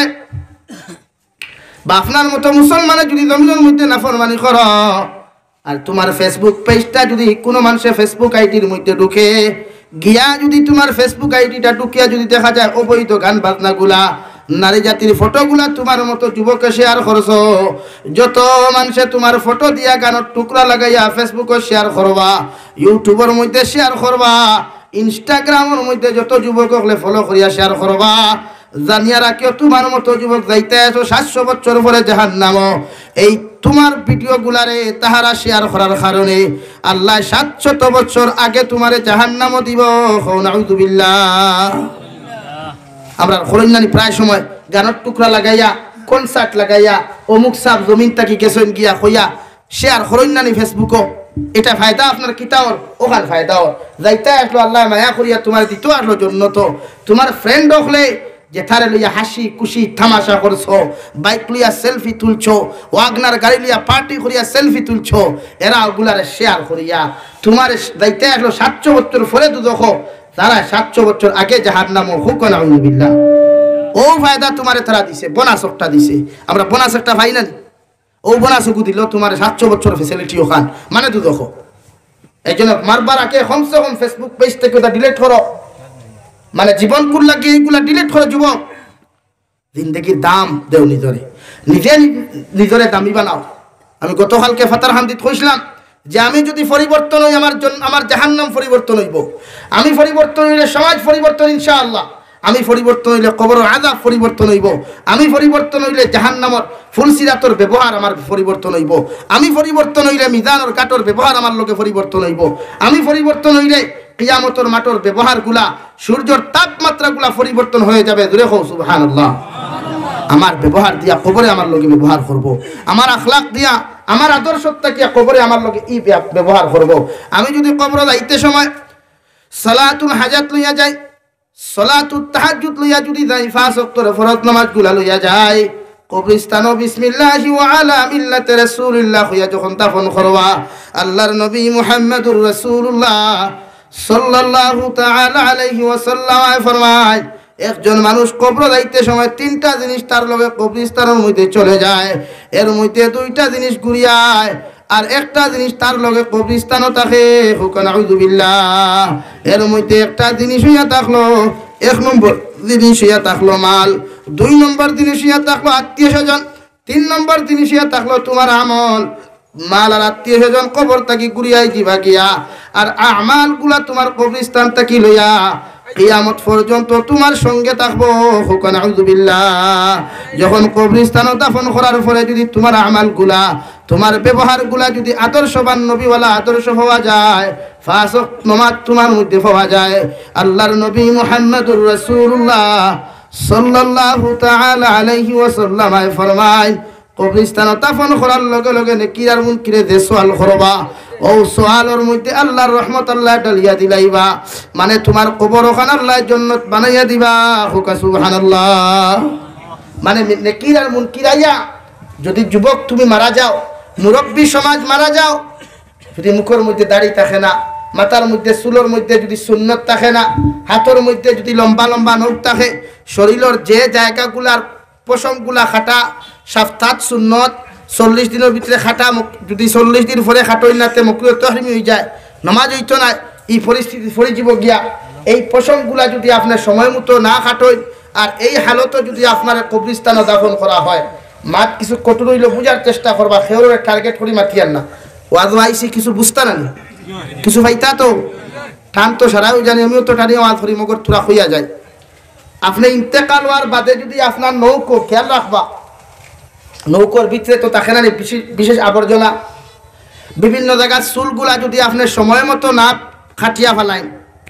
বা আপনার মতো মুসলমানে যদি জমিনের মধ্যে নাফরমানি করো আর তোমার ফেসবুক পেজটা যদি কোনো মানুষের ফেসবুক আইডির মধ্যে ঢুকে গিয়া যদি তোমার ফেসবুক আইডিটা ঢুকিয়া যদি দেখা যায় অবৈধ গান বাজনাগুলা নারী জাতির ফটোগুলা তোমার মতো যুবকে শেয়ার করছো যত মানুষে তোমার ফটো দিয়া গানের টুকরা লাগাইয়া ফেসবুকে শেয়ার করবা ইউটিউবের মধ্যে শেয়ার করবা ইনস্টাগ্রামের মধ্যে যত যুবক হলে ফলো করিয়া শেয়ার করবা জানিয়া রাখিও তোমার মতো যুবক যাইতে আছো 700 বছর পরে জাহান্নাম এই তোমার ভিডিও গুলারে তাহারা শেয়ার করার কারণে আল্লাহ 700 বছর আগে তোমারে জাহান্নাম দিব নাউযুবিল্লাহ আমরা খরইনানি প্রায় সময় গানের টুকরা লাগাইয়া কনসার্ট লাগাইয়া অমুক সাব জমিন তাকি গেছেন গিয়া কইয়া শেয়ার খরইনানি ফেসবুকও এটা ফায়দা আপনার কিতাওর ওখান ফায়দা ওর যাইতে আসলো আল্লাহ মায়া করিয়া তোমার দিতে আসলো জন্য তো তোমার ফ্রেন্ড হলে যেথারে লইয়া হাসি খুশি তামাশা করছো বাইক লইয়া সেলফি তুলছো ওয়াগনার গাড়ি লইয়া পার্টি করিয়া সেলফি তুলছো এরা ওগুলারে শেয়ার করিয়া তোমার যাইতে আসলো 700 বছর পরে তো দেখো তারা 700 বছর আগে জাহান্নাম হুক নাউযুবিল্লাহ ও ফায়দা তোমারে তারা দিছে বোনাস একটা দিছে আমরা বোনাস একটা পাই না ও বোনাস দিল তোমার 700 বছর ফ্যাসিলিটি ওখান মানে তো দেখো এইজন্য মারবার আগে কমসে কম ফেসবুক পেজ থেকে ওটা ডিলিট করো মানে জীবন কুল লাগে এইগুলা ডিলিট করো যুবক জিন্দেগির দাম দেও নিজরে দামি বানাও আমি গতকালকে ফাতার হামদিত কইছিলাম যে আমি যদি পরিবর্তন হই আমার জাহান্নাম পরিবর্তন হইব আমি পরিবর্তন হইলে সমাজ পরিবর্তন ইনশাআল্লাহ আমি পরিবর্তন হইলে কবর আযাব পরিবর্তন হইব আমি পরিবর্তন হইলে জাহান্নামর ফুলসিরাতর ব্যবহার আমার পরিবর্তন হইব আমি পরিবর্তন হইলে মিজানর কাটর ব্যবহার আমার লোকে পরিবর্তন হইব আমি পরিবর্তন হইলে কিয়ামতের মাঠর ব্যবহারগুলা সূর্যের তাপমাত্রাগুলা পরিবর্তন হয়ে যাবে জোরে কও সুবহানাল্লাহ আমার ব্যবহার দিয়া কবরে আমার লোকে ব্যবহার করব আমার আখলাক দিয়া আমার আদর্শটা কি কবরে আমার লোকে ই ব্যবহার করব আমি যদি কবরে যাইতে সময় সালাতুল হাজাত লইয়া যাই সালাতুত তাহাজ্জুদ লইয়া যদি যাই 5 ওয়াক্তের ফরজ নামাজগুলা লইয়া যাই কবরস্থানও বিসমিল্লাহি ওয়া আলা মিল্লাতি রাসূলিল্লাহ হইয়া যখন দাফন করবা আল্লাহর নবী মুহাম্মদুর রাসূলুল্লাহ সাল্লাল্লাহু তাআলা আলাইহি ওয়াসাল্লাম ফরমায় একজন মানুষ কবর যাইতে সময় 3টা জিনিস তার লগে কবরস্থানের মধ্যে চলে যায় এর মধ্যে 2টা জিনিস ঘুরিয়ায় আর একটা জিনিস তার লগে কবরস্থানও থাকে হুকা নাউযুবিল্লাহ এর মধ্যে একটা জিনিস হইয়া থাকলো 1 নম্বর জিনিস হইয়া থাকলো মাল 2 নম্বর জিনিস হইয়া থাকলো আত্মীয়স্বজন 3 নম্বর জিনিস হইয়া থাকলো তোমার আমল মাল আর আত্মীয়স্বজন কবর থাকি ঘুরিয়াই দিবা গিয়া আর আমালগুলা তোমার কবরস্থান থাকি লইয়া কিয়ামত পর্যন্ত তোমার সঙ্গে থাকবো হুকা নাউযুবিল্লাহ যখন কবরস্থানে দাফন করার পরে যদি তোমার আমালগুলা তোমার ব্যবহারগুলা যদি আদর্শবান নবীওয়ালা আদর্শ হওয়া যায় 5 ওয়াক্ত নামাজ তোমার মধ্যে পাওয়া যায় আল্লাহর নবী মুহাম্মদুর রাসূলুল্লাহ সাল্লাল্লাহু তাআলা আলাইহি ওয়াসাল্লাম ফরমায় কবরস্থানে দাফন করার লগে লগে নেকির আর মুনকিরে যে সওয়াল করবা ও সওয়ালের মধ্যে আল্লাহর রহমত আল্লাহ ডালিয়া দিলাইবা মানে তোমার কবর ওখানে আল্লাহ জান্নাত বানাইয়া দিবা হুকা সুবহানাল্লাহ মানে নেকির আর মুনকির আইয়া যদি যুবক তুমি মারা যাও মুরব্বী সমাজ মারা যাও, যদি মুখের মধ্যে দাড়ি থাকে না, মাথার মধ্যে চুলের মধ্যে যদি সুন্নত থাকে না, হাতের মধ্যে যদি লম্বা লম্বা নখ থাকে, শরীরের যে জায়গাগুলার পশমগুলা খাটা সাফতাত সুন্নত, 40 দিনের ভিতরে খাটা, যদি 40 দিন পরে খাটোই নাতে মকরুহ তাহরিমি হয়ে যায়, নামাজ হইতো না, এই পরিস্থিতি পরিজীব গিয়া এই পশমগুলা যদি আপনার সময় মতো না খাটোই, আর এই হালতে যদি আপনার কবরিস্তানে দাফন করা হয়, মাত কিছু কঠোর হইলে বুঝার চেষ্টা করবা, খেউরের টার্গেট করি মাতিয়ার না। ওয়াজ আইসি কিছু বুঝতা না, কিছু ভাইতা তো টান তো সারাও জানি, আমিও তো টানি ওয়াজ করি, মগর তুরা হইয়া যায়। আপনি ইন্তেকাল হওয়ার বাদে যদি আপনার নৌকো খেয়াল রাখবা, নৌকোর ভিতরে তো থাকে না বিশেষ আবর্জনা, বিভিন্ন জায়গার চুলগুলা যদি আপনার সময় মতো না খাটিয়া ফেলায়,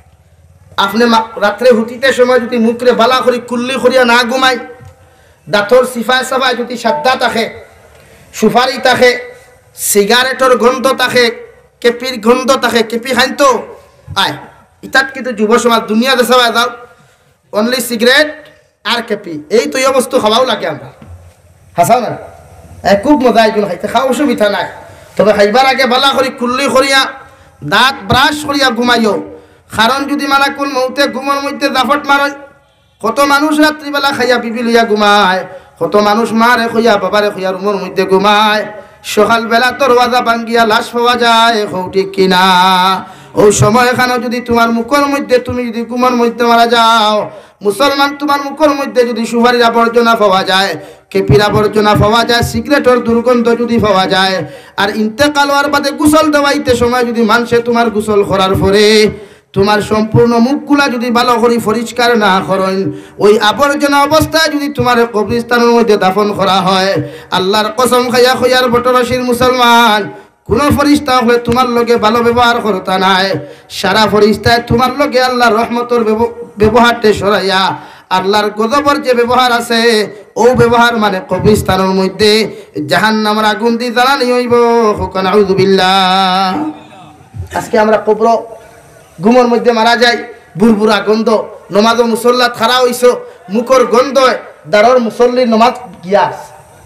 আপনি রাত্রে হুতিতে সময় যদি মুখরে বালা করি কুল্লি করিয়া না ঘুমাই, দাঁতর সিফায় সাফায় যদি সাদ্দা থাকে, সুপারি থাকে, সিগারেটর গন্ধ থাকে, কেপির গন্ধ থাকে, কেপি খাইন তো আয় ইতাত কিন্তু যুব সমাজ দুনিয়া দেশা যাও অনলি সিগারেট আর কেপি, এই তো বস্তু খাওয়াও লাগে আমরা, হাসাও না খুব মজা এগুলো খাইতে, খাওয়া অসুবিধা নাই, তবে খাইবার আগে বালা করি কুল্লি করিয়া দাঁত ব্রাশ করিয়া ঘুমাইও। কারণ যদি মানা কোন মৌতে ঘুমের মধ্যে দাফট মারয়, কত মানুষ রাত্রিবেলা খাইয়া বিবি লইয়া ঘুমায়, কত মানুষ মারে খইয়া বাবারে খইয়া রুমের মধ্যে ঘুমায়, সকালবেলা দরওয়াজা ভাঙ্গিয়া লাশ পাওয়া যায়, ঠিক কিনা? ও সময় এখানে যদি তোমার মুখের মধ্যে তুমি যদি ঘুমের মধ্যে মারা যাও, মুসলমান তোমার মুখের মধ্যে যদি সুপারির আবর্জনা পাওয়া যায়, কেপির আবর্জনা পাওয়া যায়, সিগারেটের দুর্গন্ধ যদি পাওয়া যায়, আর ইন্তেকাল হওয়ার বাদে গোসল দেওয়াইতে সময় যদি মানুষে তোমার গোসল করার পরে তোমার সম্পূর্ণ মুখগুলা যদি ভালো করে পরিষ্কার না করেন, ওই আবর্জনা অবস্থায় যদি তোমার কবরস্থানের মধ্যে দাফন করা হয়, আল্লাহর কসম খাইয়া খইয়ার বটরশির মুসলমান, কোন ফরিস্তা হলে তোমার লগে ভালো ব্যবহার করতা নাই, সারা ফরিস্তায় তোমার লগে আল্লাহর রহমতের ব্যবহারটা সরাইয়া আল্লাহর গজবর যে ব্যবহার আছে, ও ব্যবহার মানে কবরস্থানের মধ্যে জাহান্নামের আগুন দিয়ে জ্বালানি হইব। নাউযু বিল্লাহ। আজকে আমরা কবর ঘুমের মধ্যে মারা যায়, বুরবুরা গন্ধ, নমাজ মুসল্লাত খারা হইছ, মুখর গন্ধ, দাঁড়র মুসল্লির নমাজ গিয়াস,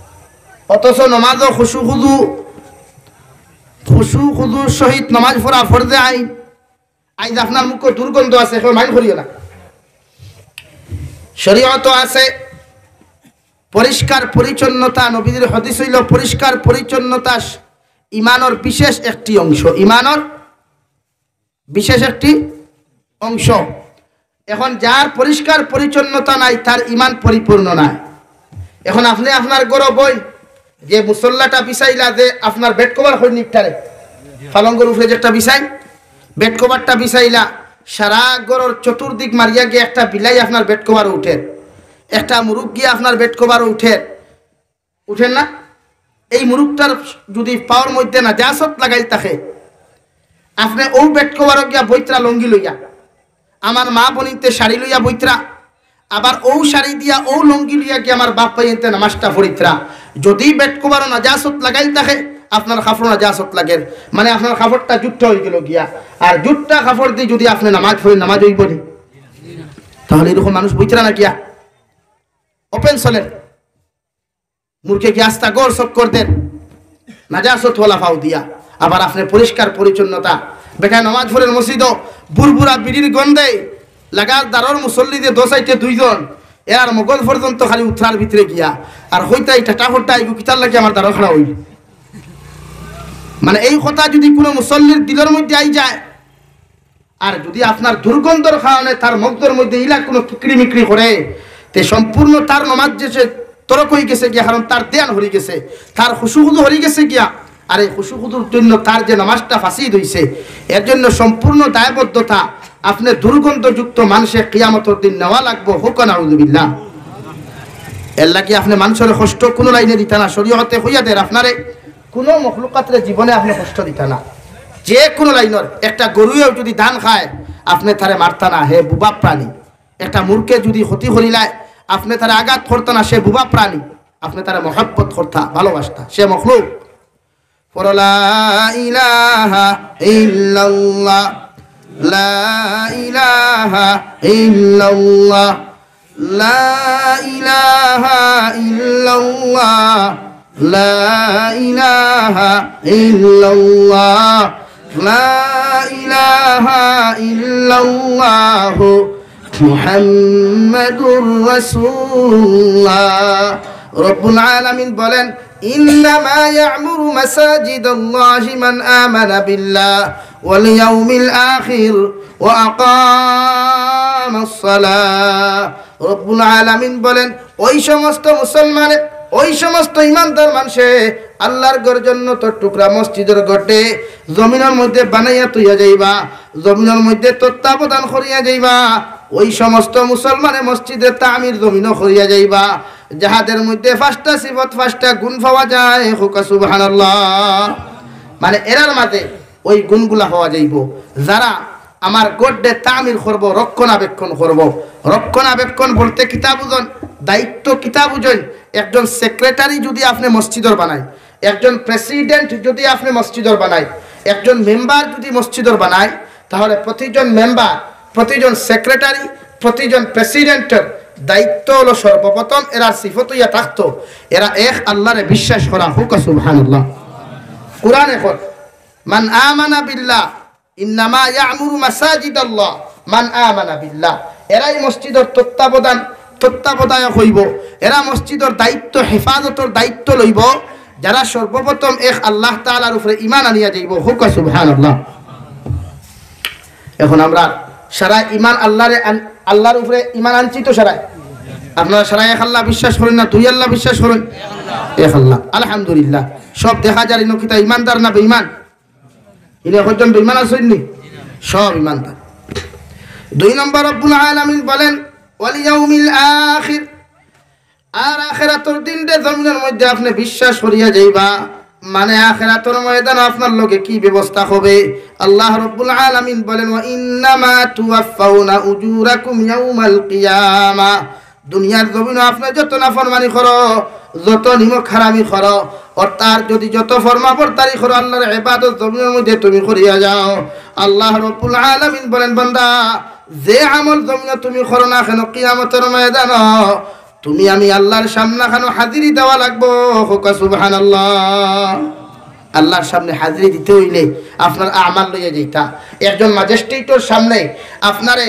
অথচ নমাজ খুশু খুদু সহিত নমাজ পড়া ফরজে আইন, আইজ আপনার মুখ দুর্গন্ধ আছে, এখন মাইন করিও না। শরীয়ত আছে পরিষ্কার পরিচ্ছন্নতা, নবীদের হাদিস হইল পরিষ্কার পরিচ্ছন্নতা ঈমানের বিশেষ একটি অংশ, ঈমানের বিশেষ একটি অংশ। এখন যার পরিষ্কার পরিচ্ছন্নতা নাই তার ঈমান পরিপূর্ণ নাই। এখন আপনি আপনার গরো বই যে মুসল্লাটা বিছাইলা, যে আপনার বেড কভার হই নিপটারে পালঙ্গর উপরে যে একটা বিছাই, বেড কভারটা বিছাইলা, সারা গরর চতুর্দিক মারিয়া গিয়ে একটা বিলাই আপনার বেড কভার উঠে, একটা মুরুগ গিয়ে আপনার বেড কভার উঠেন না? এই মুরুগটার যদি পাওয়ার মধ্যে না জাসত লাগাই থাকে, আপনি ও বেড কভার গিয়া বৈত্রা লঙ্গি লইয়া, আমার মা বনিতে শাড়ি লইয়া বৈত্রা, আবার ও শাড়ি দিয়া ও লঙ্গি লইয়া গিয়ে আমার বাপ পাইতে নামাজটা পড়িত্রা, যদি বেড কভারও না জাসত লাগাই থাকে, আপনার কাপড় না জাসত লাগে, মানে আপনার কাপড়টা জুটটা হয়ে গেল গিয়া, আর জুটটা কাপড় দিয়ে যদি আপনি নামাজ পড়ি, নামাজ হইব নি? তাহলে এরকম মানুষ বৈত্রা না গিয়া ওপেন চলেন, মুরকে কি আস্তা গোর চক্কর দেন নাজাসত ওয়ালা ফাউ দিয়া, আবার আপনি পরিষ্কার পরিচ্ছন্নতা, বেটা নামাজ পড়েন মসজিদ, বুরবুরা বিড়ির গন্ধে লাগার দারর মুসল্লি দিয়ে দোসাইতে দুইজন, এর মগজ পর্যন্ত খালি উত্তরার ভিতরে গিয়া, আর হইতাই টাটা ফোটা এগু কিতার লাগে আমার দারর খাড়া হইল। মানে এই কথা যদি কোনো মুসল্লির দিলের মধ্যে আই যায়, আর যদি আপনার দুর্গন্ধর কারণে তার মগজের মধ্যে ইলা কোনো কিকড়ি মিকড়ি করে, তে সম্পূর্ণ তার নমাজ যে তরক হয়ে গেছে গিয়া, কারণ তার ধ্যান হয়ে গেছে, তার খুশুখুদু হয়ে গেছে গিয়া, আর এই খুশুখুদুর জন্য তার যে নামাজটা ফাঁসিদ হইছে, এর জন্য সম্পূর্ণ দায়বদ্ধতা আপনি দুর্গন্ধযুক্ত মানুষের কিয়ামতের দিন নেওয়া লাগবো। হোক নাউযু বিল্লাহ। এর লাগি আপনি মানুষের কষ্ট কোনো লাইনে দিতা না, শরীয়তে হইয়া দেয় আপনারে কোনো মখলুকাতের জীবনে আপনি কষ্ট দিতা না, যে কোনো লাইনের। একটা গরুয়েও যদি ধান খায় আপনি তারে মারতা না, হে বুবা প্রাণী। একটা মূর্খে যদি ক্ষতি করিলায় আপনি তারা আঘাত করতা না, সে বুবা প্রাণী, আপনি তারা মহব্বত করতা, ভালোবাসতা, সে মখলুক। লা ইলাহা ইল্লাল্লাহ, লা ইলাহা ইল্লাল্লাহ, লা ইলাহা ইল্লাল্লাহ, লা ইলাহা ইল্লাল্লাহ লা ইলাহা ইল্লাল্লাহ মুহাম্মাদুর রাসূলুল্লাহ। রব্বুল আলামিন বলেন ইন্নামা ইয়া'মুরু মাসাজিদাল্লাহি মান আমানা বিল্লাহ ওয়াল ইয়াউমিল আখির ওয়া আকামাস সালাহ। রব্বুল আলামিন বলেন ওই সমস্ত মুসলমান, ওই সমস্ত ইমানদার মানুষে আল্লাহর ঘরের জন্য তো টুকরা মসজিদের গড়ে জমিনের মধ্যে বানাইয়া তুইয়া যাইবা, জমিনের মধ্যে তত্ত্বাবধান করিয়া যাইবা। ওই সমস্ত মুসলমানে মসজিদের তামির জমিনও করিয়া যাইবা, যাহাদের মধ্যে 5টা সিফত 5টা গুণ পাওয়া যায়। হুকা সুবহানাল্লাহ। মানে এরার মাঝে ওই গুণগুলা পাওয়া যাইব, যারা আমার গড়ে তামির করব, রক্ষণাবেক্ষণ করব। রক্ষণাবেক্ষণ বলতে কিতা বুঝন? দায়িত্ব কিতা বুঝেন? একজন সেক্রেটারি যদি আপনি মসজিদর বানায়, একজন প্রেসিডেন্ট যদি আপনি মসজিদর বানায়, একজন মেম্বার যদি মসজিদর বানায়, তাহলে প্রতিজন মেম্বার, প্রতিজন সেক্রেটারি, প্রতিজন প্রেসিডেন্টের দায়িত্ব হলো সর্বপ্রথম এরা সিফত ইয়া থাকতো এরা এক আল্লাহরে বিশ্বাস করা। হুক সুবহানাল্লাহ। কুরআন এখন মান আমানা বিল্লাহ ইন্নামা ইয়া'মুরু মাসাজিদাল্লাহ মান আমানা বিল্লাহ। এরাই মসজিদের তত্ত্বাবধায়ক হইব, এরা মসজিদের দায়িত্ব হেফাজতের দায়িত্ব লইব, যারা সর্বপ্রথম এক আল্লাহ তাআলার উপরে ঈমান আনিয়া যাইব। হুক সুবহানাল্লাহ। এখন আমরা সারা ঈমান আল্লাহর উপরে ঈমান আনছি তো সারাই। আপনারা সারা এক আল্লাহ বিশ্বাস করেন না দুই আল্লাহ বিশ্বাস করেন? এক আল্লাহ। আলহামদুলিল্লাহ। সব দেখা যায় নকিতা ঈমানদার না বেঈমান? ইনি হয়তো বেঈমান আছেন, সব ঈমানদার। 2 নম্বর রব্বুল আলামিন বলেন ওয়াল ইয়াউমিল আখির, আর আখিরাতের দিনে জমিনের মধ্যে আপনি বিশ্বাস করিয়া যাইবা। মানে আখিরাতের ময়দানে আপনার লগে কি ব্যবস্থা হবে? আল্লাহ রাব্বুল আলামিন বলেন ওয়া ইন্নামা তুওয়াফাউনা উজুরাকুম ইয়াউমাল কিয়ামা। দুনিয়ার জমিনে আপনি যত নাফরমানি করো, যত নিমক হারামি করো, অর্থাৎ যদি যত ফরমাবরদারি করো, আল্লাহর ইবাদত জমিনের মধ্যে তুমি করিয়া যাও, আল্লাহ রাব্বুল আলামিন বলেন বান্দা যে আমল জমিনে তুমি করো না কেন, কিয়ামতের ময়দানে তুমি আমি আল্লাহর সামনে কেন হাজিরি দেওয়া লাগবো। হুকা সুবহানাল্লাহ। আল্লাহর সামনে হাজিরি দিতে হইলে আপনার আমাল লইয়া যাইতা। একজন ম্যাজিস্ট্রেটের সামনে আপনারে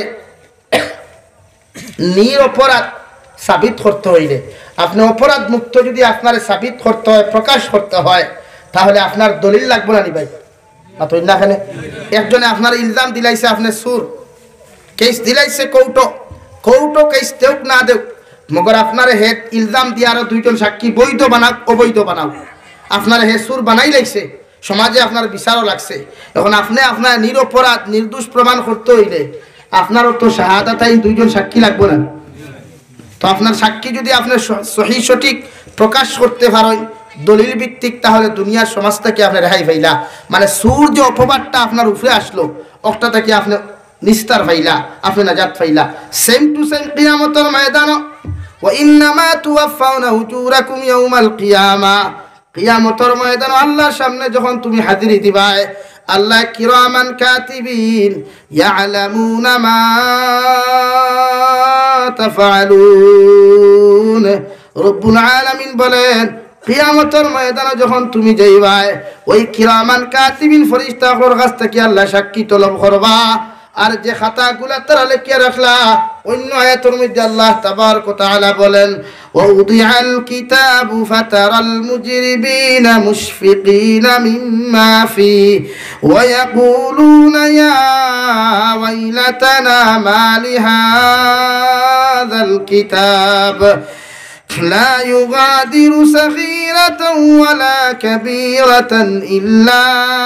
নিরপরাধ সাবিত করতে হইলে, আপনি অপরাধ মুক্ত যদি আপনারে সাবিত করতে হয়, প্রকাশ করতে হয়, তাহলে আপনার দলিল লাগবে না নি ভাই? মাতই না এখানে একজনে আপনার ইলজাম দিলাইছে, আপনি সুর কেস দিলাইছে, কৌটো কেস দেউক না দেউক, মগর আপনার হেড ইলজাম দিয়ে আরো 2 জন সাক্ষী বৈধ বানাক অবৈধ বানাও, আপনার হে সুর বানাই লাগছে, সমাজে আপনার বিচারও লাগছে। এখন আপনি আপনার নিরপরাধ নির্দোষ প্রমাণ করতে হইলে আপনারও তো শাহাদাতাইন 2 জন সাক্ষী লাগবে না? তো আপনার সাক্ষী যদি আপনি সহি সঠিক প্রকাশ করতে পারেন দলিল ভিত্তিক, তাহলে দুনিয়ার সমাজ থেকে আপনি রেহাই পাইলা। মানে সুর যে অপবাদটা আপনার উপরে আসলো, ওটা থেকে আপনি নিস্তার পাইলা, আপনি নাজাত পাইলা। সেম টু সেম কিয়ামতের ময়দানে ওয়া ইন্নামা তুওয়াফাউনা উজুরাকুম ইয়াউমাল কিয়ামা। কিয়ামতের ময়দানে আল্লাহর সামনে যখন তুমি হাজিরি দিবা, আল্লাহ কিরামান কাতিবিন ইয়ালামুনা মা তাফআলুন। রব্বুল আলামিন বলেন কিয়ামতের ময়দানে যখন তুমি যাইবা, ওই কিরামান কাতিবিন ফেরেশতাদের কাছ থেকে আল্লাহ সাক্ষী তলব করবা। আর যে খাতাগুলা তারা লিখে রাখলা, অন্য আয়াতের মধ্যে আল্লাহ তাবারক ওয়া তাআলা বলেন ওয়াউদিআল কিতাবু ফাতারাল মুজরিমিনা মুশফিকিনা মিম্মা ফি ওয়া ইয়াকুলুনা ইয়া ওয়াইলাতানা মা লিহাযাল কিতাব لا يغادر صغيرة ولا كبيرة إلا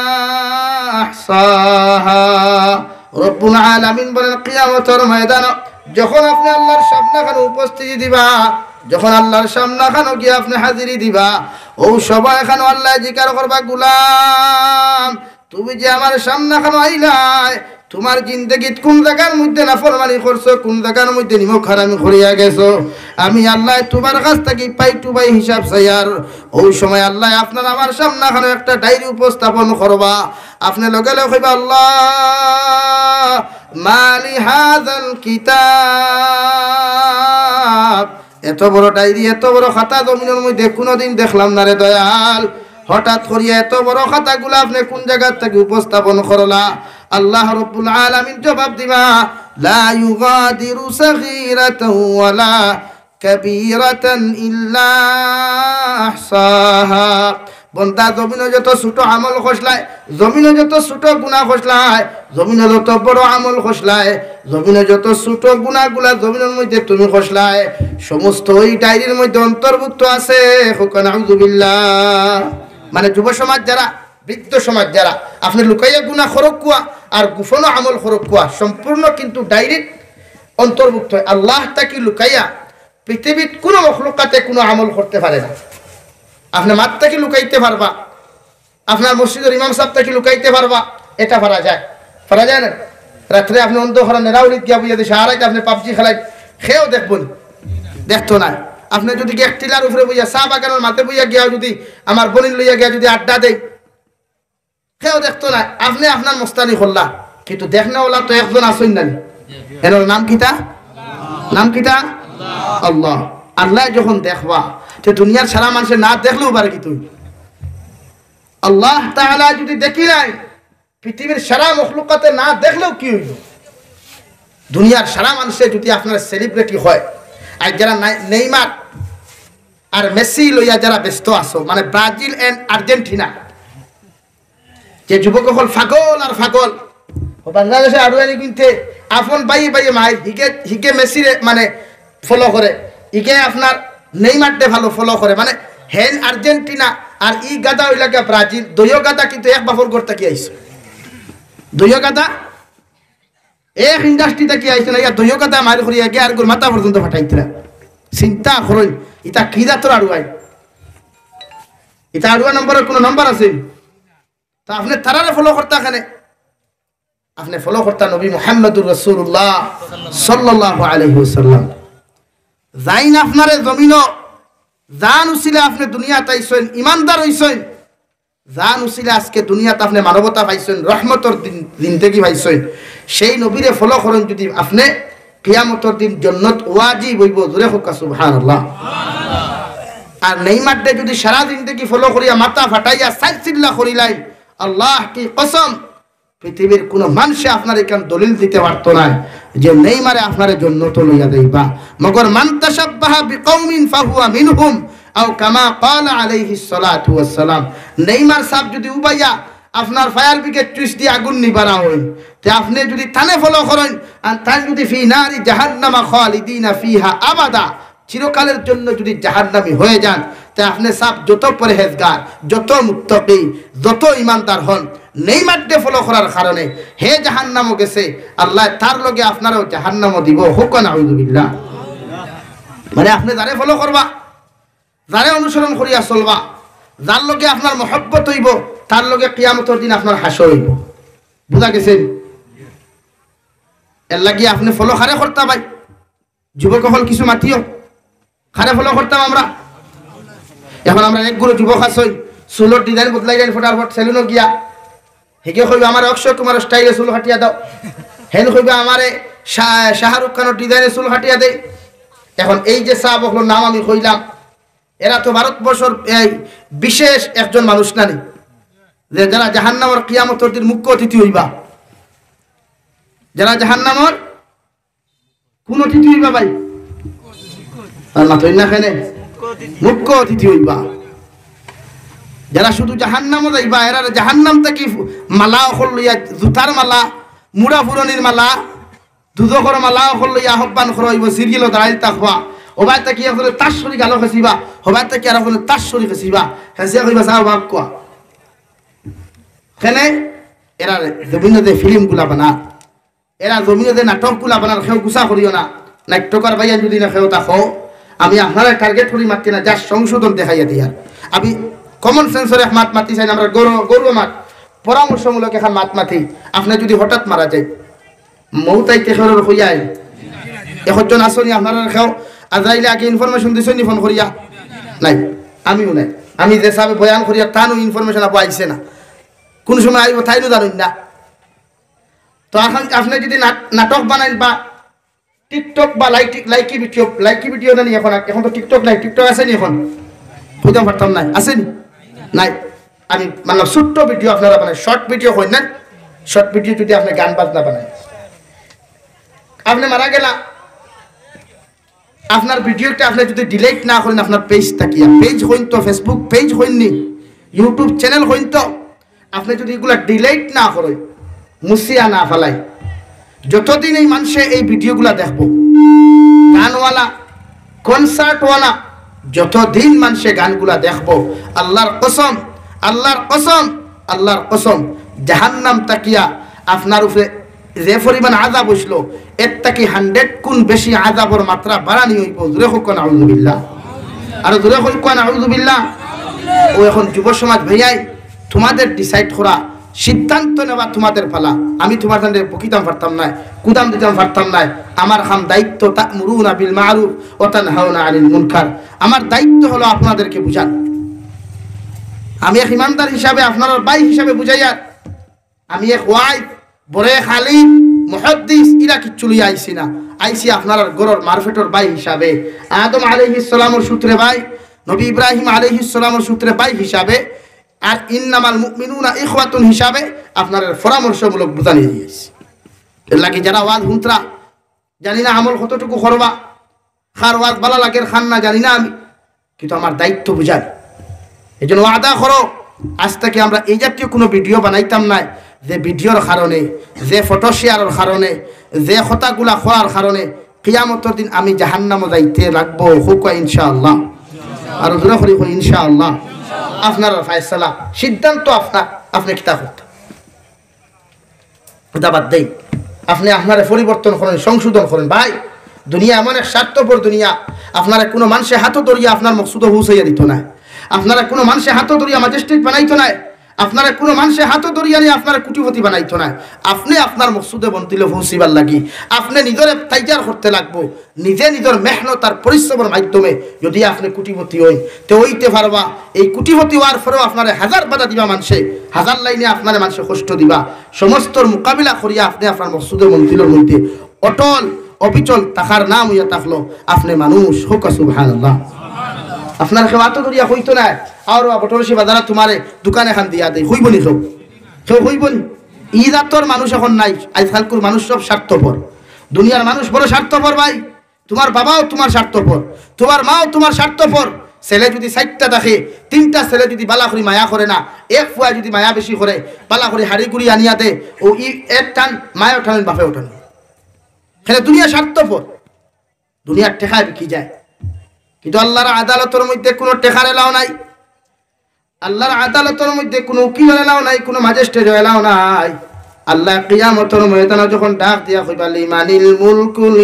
أحصاها। রব্বুল আলামিন বলেন কিয়ামতের ময়দানে যখন আপনি আল্লাহর সামনে উপস্থিতি দিবা, যখন আল্লাহর সামনে গিয়ে আপনি হাজিরি দিবা, ও সবাই এখানে আল্লাহ জিকির করবা, গোলাম তুমি যে আমার সামনে আইলাই, তোমার জিন্দেগীত কোন জায়গার মধ্যে নাফরমানি করছো, কোন জায়গার মধ্যে নিমক হারামি করিয়া গেছো, আমি আল্লাহ তোমার কাছ থেকে পাই টু পাই হিসাব চাই। আর ওই সময় আল্লাহ আপনার আমার সামনে একটা ডায়েরি উপস্থাপন করবা, আপনি লগে লগে কইবা আল্লাহ মালি হাযাল কিতাব, এত বড় ডায়েরি এত বড় খাতা জমিনের মধ্যে কোনোদিন দেখলাম না রে দয়াল। হঠাৎ করিয়া এত বড় খাতাগুলো আপনি কোন জায়গা থেকে উপস্থাপন করলা? আল্লাহ রাব্বুল আলামিন জবাব দিবা, লা ইউগাদিরু সাগীরাতান ওয়ালা কাবীরাতান ইল্লা আহসাহা। বন্দা জমিনে যত ছোট আমল খসলায়, জমিনে যত ছোট গুনাহ খসলায়, জমিনে যত বড় আমল খসলায়, জমিনে যত ছোট গুনাহগুলা জমিনের মধ্যে তুমি খসলায়, সমস্ত ওই ডায়েরির মধ্যে অন্তর্ভুক্ত আছে। নাউযুবিল্লাহ। মানে যুব সমাজ যারা, বৃদ্ধ সমাজ যারা, আপনি লুকাইয়া গুনাহ খরক কুয়া আর গুফনো আমল খরক কুয়া সম্পূর্ণ কিন্তু ডায়েরির অন্তর্ভুক্ত হয়। আল্লাহ তাকে লুকাইয়া পৃথিবীর কোনো মখলুকাতে কোনো আমল করতে পারে না। আপনার মাত থেকে লুকাইতে পারবা, আপনার মসজিদের ইমাম সাহেব থেকে লুকাইতে পারবা, এটা পারা যায়। পারা যায় না? রাত্রে আপনি অন্ধকারে নেরাউলিত গিয়া বুঝিয়ে দিয়েছে আর আপনি পাবজি খেলাই খেয়েও দেখবেন, দেখতো না। আপনি যদি এক টিলার উপরে বুঝিয়া চা বাগানের মাঠে বুঝিয়া গিয়া যদি আমার বনির লইয়া গিয়া যদি আড্ডা দেয়, খেয়েও দেখতো না। আপনি আপনার মস্তানি করলা, কিন্তু দেখনাওয়ালা তো একজন আসেন না। এর নাম কিটা? নাম কিটা? আল্লাহ। আল্লাহ যখন দেখবা তো দুনিয়ার সারা মানুষের না দেখলেও পারে কি তুই? আল্লাহ তাআলা যদি দেখিলাই পৃথিবীর সারা মখলুকাতে না দেখলেও কি হইল? দুনিয়ার সারা মানুষের যদি আপনার সেলিব্রিটি হয়, আর যারা নেইমার আর মেসি লইয়া যারা ব্যস্ত আছো, মানে ব্রাজিল এন্ড আর্জেন্টিনা, যে যুবক হল ফাগল আর ফাগল বাংলাদেশে আরো আনি কিনতে আপন বাইয়ে বাইয়ে মাই হিকে মেসিরে মানে ফলো করে, ইকে আপনার নেইমারটে ভালো ফলো করে, মানে হেন আর্জেন্টিনা আর ই গাদা ওইলাকে ব্রাজিল, দইও গাদা কিন্তু এক বাফর করতে কি আইছে, দইও গাদা এক ইন্ডাস্ট্রিতে কি আইছে না, ইয়া দইও গাদা মারি করিয়া গিয়ে আর গোর মাথা পর্যন্ত ফাটাইছিলা। চিন্তা করুন ইটা কি জাতর আড়ুয়াই? এটা আড়ুয়া নম্বরের কোনো নম্বর আছে? তা আপনি তারারে ফলো করতে এখানে, আপনি ফলো করতা নবী মুহাম্মদুর রাসূলুল্লাহ সাল্লাল্লাহু আলাইহি ওয়াসাল্লাম। যাইন আপনারে জমিনো জান উসিলে আপনি দুনিয়াতে আইছেন, ইমানদার হইছেন, জান উসিলে আজকে দুনিয়াতে আপনি মানবতা পাইছেন, রহমতের দিন জিন্দেগি পাইছেন। সেই নবীরে ফলো করেন যদি আপনি কিয়ামতের দিন জান্নাত ওয়াজিব হইব। জোরে হোক সুবহানাল্লাহ। আর নেইমারদে যদি সারা জিন্দেগি ফলো করিয়া মাথা ফাটাইয়া সাইচিল্লা করিলাই, আল্লাহ কি কসম পৃথিবীর কোন মানুষে আপনার এখান দলিল দিতে পারতো না যে নেইমারে আপনার জান্নাত লইয়া দেইবা। মগর মান তাশাব্বাহা বিকওমিন ফাহুয়া মিনহুম আও কামা ক্বালা আলাইহিস সালাতু ওয়াস সালাম। নেইমার সাহেব যদি উবাইয়া আপনার ফায়ার ব্রিগেড টুইস্ট দিয়ে আগুন নিবারা হয়, তে আপনি যদি তানে ফলো করেন আর তান যদি ফি নারি জাহান্নামা খালিদিনা ফিহা আবাদা, চিরকালের জন্য যদি জাহান্নামী হয়ে যান, তে আপনি সাহেব যত পরহেজগার, যত মুত্তাকি, যত ইমানদার হন, নেইমারকে ফলো করার কারণে হে জাহান্নামও গেছে, আল্লাহ তার লগে আপনারও জাহান্নামও দিব। হুক নাউযুবিল্লাহ। মানে আপনি যারে ফলো করবা, যারে অনুসরণ করিয়া চলবা, যার লগে আপনার মহব্বত হইব, তার লগে কিয়ামতের দিন আপনার হাসর হইব। বুঝা গেছেন? এর লাগি আপনি ফলো খারে করতে ভাই, যুবক হল কিছু মাতিও খারে ফলো করতাম আমরা। এখন আমরা একগুলো যুবক আসই, চুলোর ডিজাইন বদলাই যাই ফটাফট সেলুনো গিয়া, হেকে কইবে আমার অক্ষয় কুমার স্টাইলে চুল কাটিয়া দাও, হেন কইবে আমারে শাহরুখ খানের ডিজাইনে চুল কাটিয়া দেয়। এখন এই যে সাহাবগুলোর নাম আমি কইলাম, এরা তো ভারতবর্ষের এই বিশেষ একজন মানুষ নানি, যে যারা জাহান্নামের কিয়ামতের দিন মুখ্য অতিথি হইবা, যারা জাহান্নামের কোন অতিথি হইবা ভাই? আর না তো না খেনে মুখ্য অতিথি হইবা। যারা শুধু জাহান্নামে যাইবা, এরা জাহান্নাম থেকে মালা অকল লইয়া, জুতার মালা, মুড়া ফুরনির মালা, দুধকর মালা অকল লইয়া আহ্বান করা হইব, সিরিয়াল দাঁড়াই থাকবা। হবাই তাকি আসলে তার শরীর গালো খেসিবা, হবাই তাকি আর আসলে তার শরীর খেসিবা, হেসিয়া কইবা চাও বাপ কোয়া। কেনে এরা জমিনে যে ফিল্মগুলা বানা, এরা জমিনে যে নাটকগুলা বানার, সেও গুছা করিও না। নাট্যকার ভাইয়া যদি না সেও তাকো, আমি আপনারা টার্গেট করি মাতি না, যার সংশোধন দেখাইয়া দিয়ার। আমি কমন সেন্সর এক মাত মাতি চাই না, আমরা গৌরব মাত পরামর্শমূলক এখন মাত মাতি। আপনি যদি হঠাৎ মারা যায়, মৌতাইতে খেরর হইয়াই এখন আসনি আপনারা খেও আজরাইলে আগে ইনফরমেশন দিছনি ফোন করিয়া নাই, আমিও নাই। আমি যে সাহেব বয়ান করিয়া তানও ইনফরমেশন আপু আইছে না, কোন সময় আইব তাইনও জানুন না। তো এখন আপনি যদি নাটক বানাইল বা টিকটক বা লাইকি ভিডিও না নি এখন তো টিকটক নাই, টিকটক আছে নি এখন? বুঝতে পারতাম নাই, আছে নি? নাই। আমি মানে ছোট্ট ভিডিও আপনারা বানায়, শর্ট ভিডিও হয় না, শর্ট ভিডিও যদি আপনি গান বাজনা বানায়, আপনি মারা গেলা আপনার ভিডিওটা আপনি যদি ডিলিট না করেন, আপনার পেজ তাকিয়া, পেজ হইন তো, ফেসবুক পেজ হইননি, ইউটিউব চ্যানেল হইন তো, আপনি যদি এগুলা ডিলিট না করেন, মুছিয়া না ফেলাই, যতদিন এই মানুষে এই ভিডিওগুলা দেখবো, গানওয়ালা কনসার্টওয়ালা যতদিন মানুষে গানগুলা দেখবো, আল্লাহর কসম, আল্লাহর কসম, আল্লাহর কসম, জাহান্নাম তাকিয়া আপনার উপরে যে পরিমাণ আযাব হইছিল, এর থেকে 100 গুণ বেশি আযাবের মাত্রা বাড়ানি হইব। জোরে হোক না আউযুবিল্লাহ, আর জোরে হোক না আউযুবিল্লাহ। ও এখন যুব সমাজ ভাইয়াই, তোমাদের ডিসাইড করা, সিদ্ধান্ত নেওয়া তোমাদের পালা। আমি তোমার সামনে বকিতাম পারতাম না, কুদাম দিতাম পারতাম না। আমার খাম দায়িত্ব, তা'মুরুনা বিল মা'রুফ ওয়া তানহাউনা আনিল মুনকার। আমার দায়িত্ব হলো আপনাদেরকে বুঝান। আমি এক ইমানদার হিসাবে, আপনার ভাই হিসাবে বুঝাইয়া, আমি এক ওয়াইফ, বড় খালি মুহাদ্দিস, ইরা কিচ্ছু লইয়া আইছি না, আইছি আপনার গরর মারফেটর ভাই হিসাবে, আদম আলাইহিস সালামের সূত্রে ভাই, নবী ইব্রাহিম আলাইহিস সালামের সূত্রে ভাই হিসাবে, আর ইন্নামাল মুমিনুনা ইখওয়াতুন হিসাবে আপনার পরামর্শমূলক বুঝানি দিয়েছি। এর লাগে যারা ওয়াজ হুন্তরা, জানি না আমল কতটুকু করবা, খার ওয়াজ ভালো লাগে খান না জানি না আমি, কিন্তু আমার দায়িত্ব বুঝাই। এই জন্য ওয়াদা করো, আজ থেকে আমরা এই জাতীয় কোনো ভিডিও বানাইতাম না, যে ভিডিওর কারণে, যে ফটো শেয়ারের কারণে, যে কথাগুলা খোয়ার কারণে কিয়ামতের দিন আমি জাহান্নামে যাইতে লাগবো। হুক ইনশাআল্লাহ, আর দূরে করি ইনশাআল্লাহ। আপনার ফয়সালা, সিদ্ধান্ত আপনার, আপনি কিতা করতেন দাবাত দেই, আপনি আপনারা পরিবর্তন করেন, সংশোধন করেন। ভাই, দুনিয়া এমন এক স্বার্থপর দুনিয়া, আপনারা কোনো মানুষের হাতও ধরিয়া আপনার মকসুদ পৌঁছাইয়া দিত না, আপনারা কোনো মানুষের হাতও ধরিয়া ম্যাজিস্ট্রেট বানাইতো না, আপনারা কোনো মানুষের হাতও ধরিয়া নিয়ে আপনারা কুটিপতি বানাইতো না। আপনি আপনার মকসুদে বন্তিলে পৌঁছিবার লাগি আপনি নিজের তাইজার করতে লাগবো, নিজে নিজের মেহনত আর পরিশ্রমের মাধ্যমে যদি আপনি কুটিপতি হই, তো হইতে পারবা। এই কুটিপতি হওয়ার পরেও আপনার হাজার বাধা দিবা, মানুষে হাজার লাইনে আপনার মানুষে কষ্ট দিবা, সমস্তর মোকাবিলা করিয়া আপনি আপনার মকসুদে বন্তিলের মধ্যে অটল অবিচল তাকার নাম হইয়া থাকলো আপনি মানুষ। হোক সুবহানাল্লাহ। আপনার কেউ আত ধরিয়া হইতো না, আর বটরসি বাজারা তোমারে দোকান এখান দিয়া দেয়, হইব নি? কেউ হইব নি? ইজাতর মানুষ এখন নাই। আজকালকার মানুষ সব স্বার্থপর, দুনিয়ার মানুষ বড় স্বার্থপর। ভাই, তোমার বাবাও তোমার স্বার্থপর, তোমার মাও তোমার স্বার্থপর। ছেলে যদি 4টা দেখে, 3টা ছেলে যদি বালা করি মায়া করে না, এক ফুয়া যদি মায়া বেশি করে, বালা করে হাড়ি গুড়ি আনিয়া দে, ও এক টান মায়া ওঠান, বাপে ওঠান। সেটা দুনিয়া স্বার্থপর, দুনিয়ার টেকায় বিকি যায়। কিন্তু আল্লাহর আদালতের মধ্যে কোনো টেকার এলাও নাই, আল্লাহর আদালতের মধ্যে কোনো উকিলের এলাও নাই, কোনো ম্যাজিস্ট্রেটের এলাও নাই। আল্লাহ কিয়ামতের ময়দানে যখন ডাক দিয়া কইবা লিমানিল মুলকুল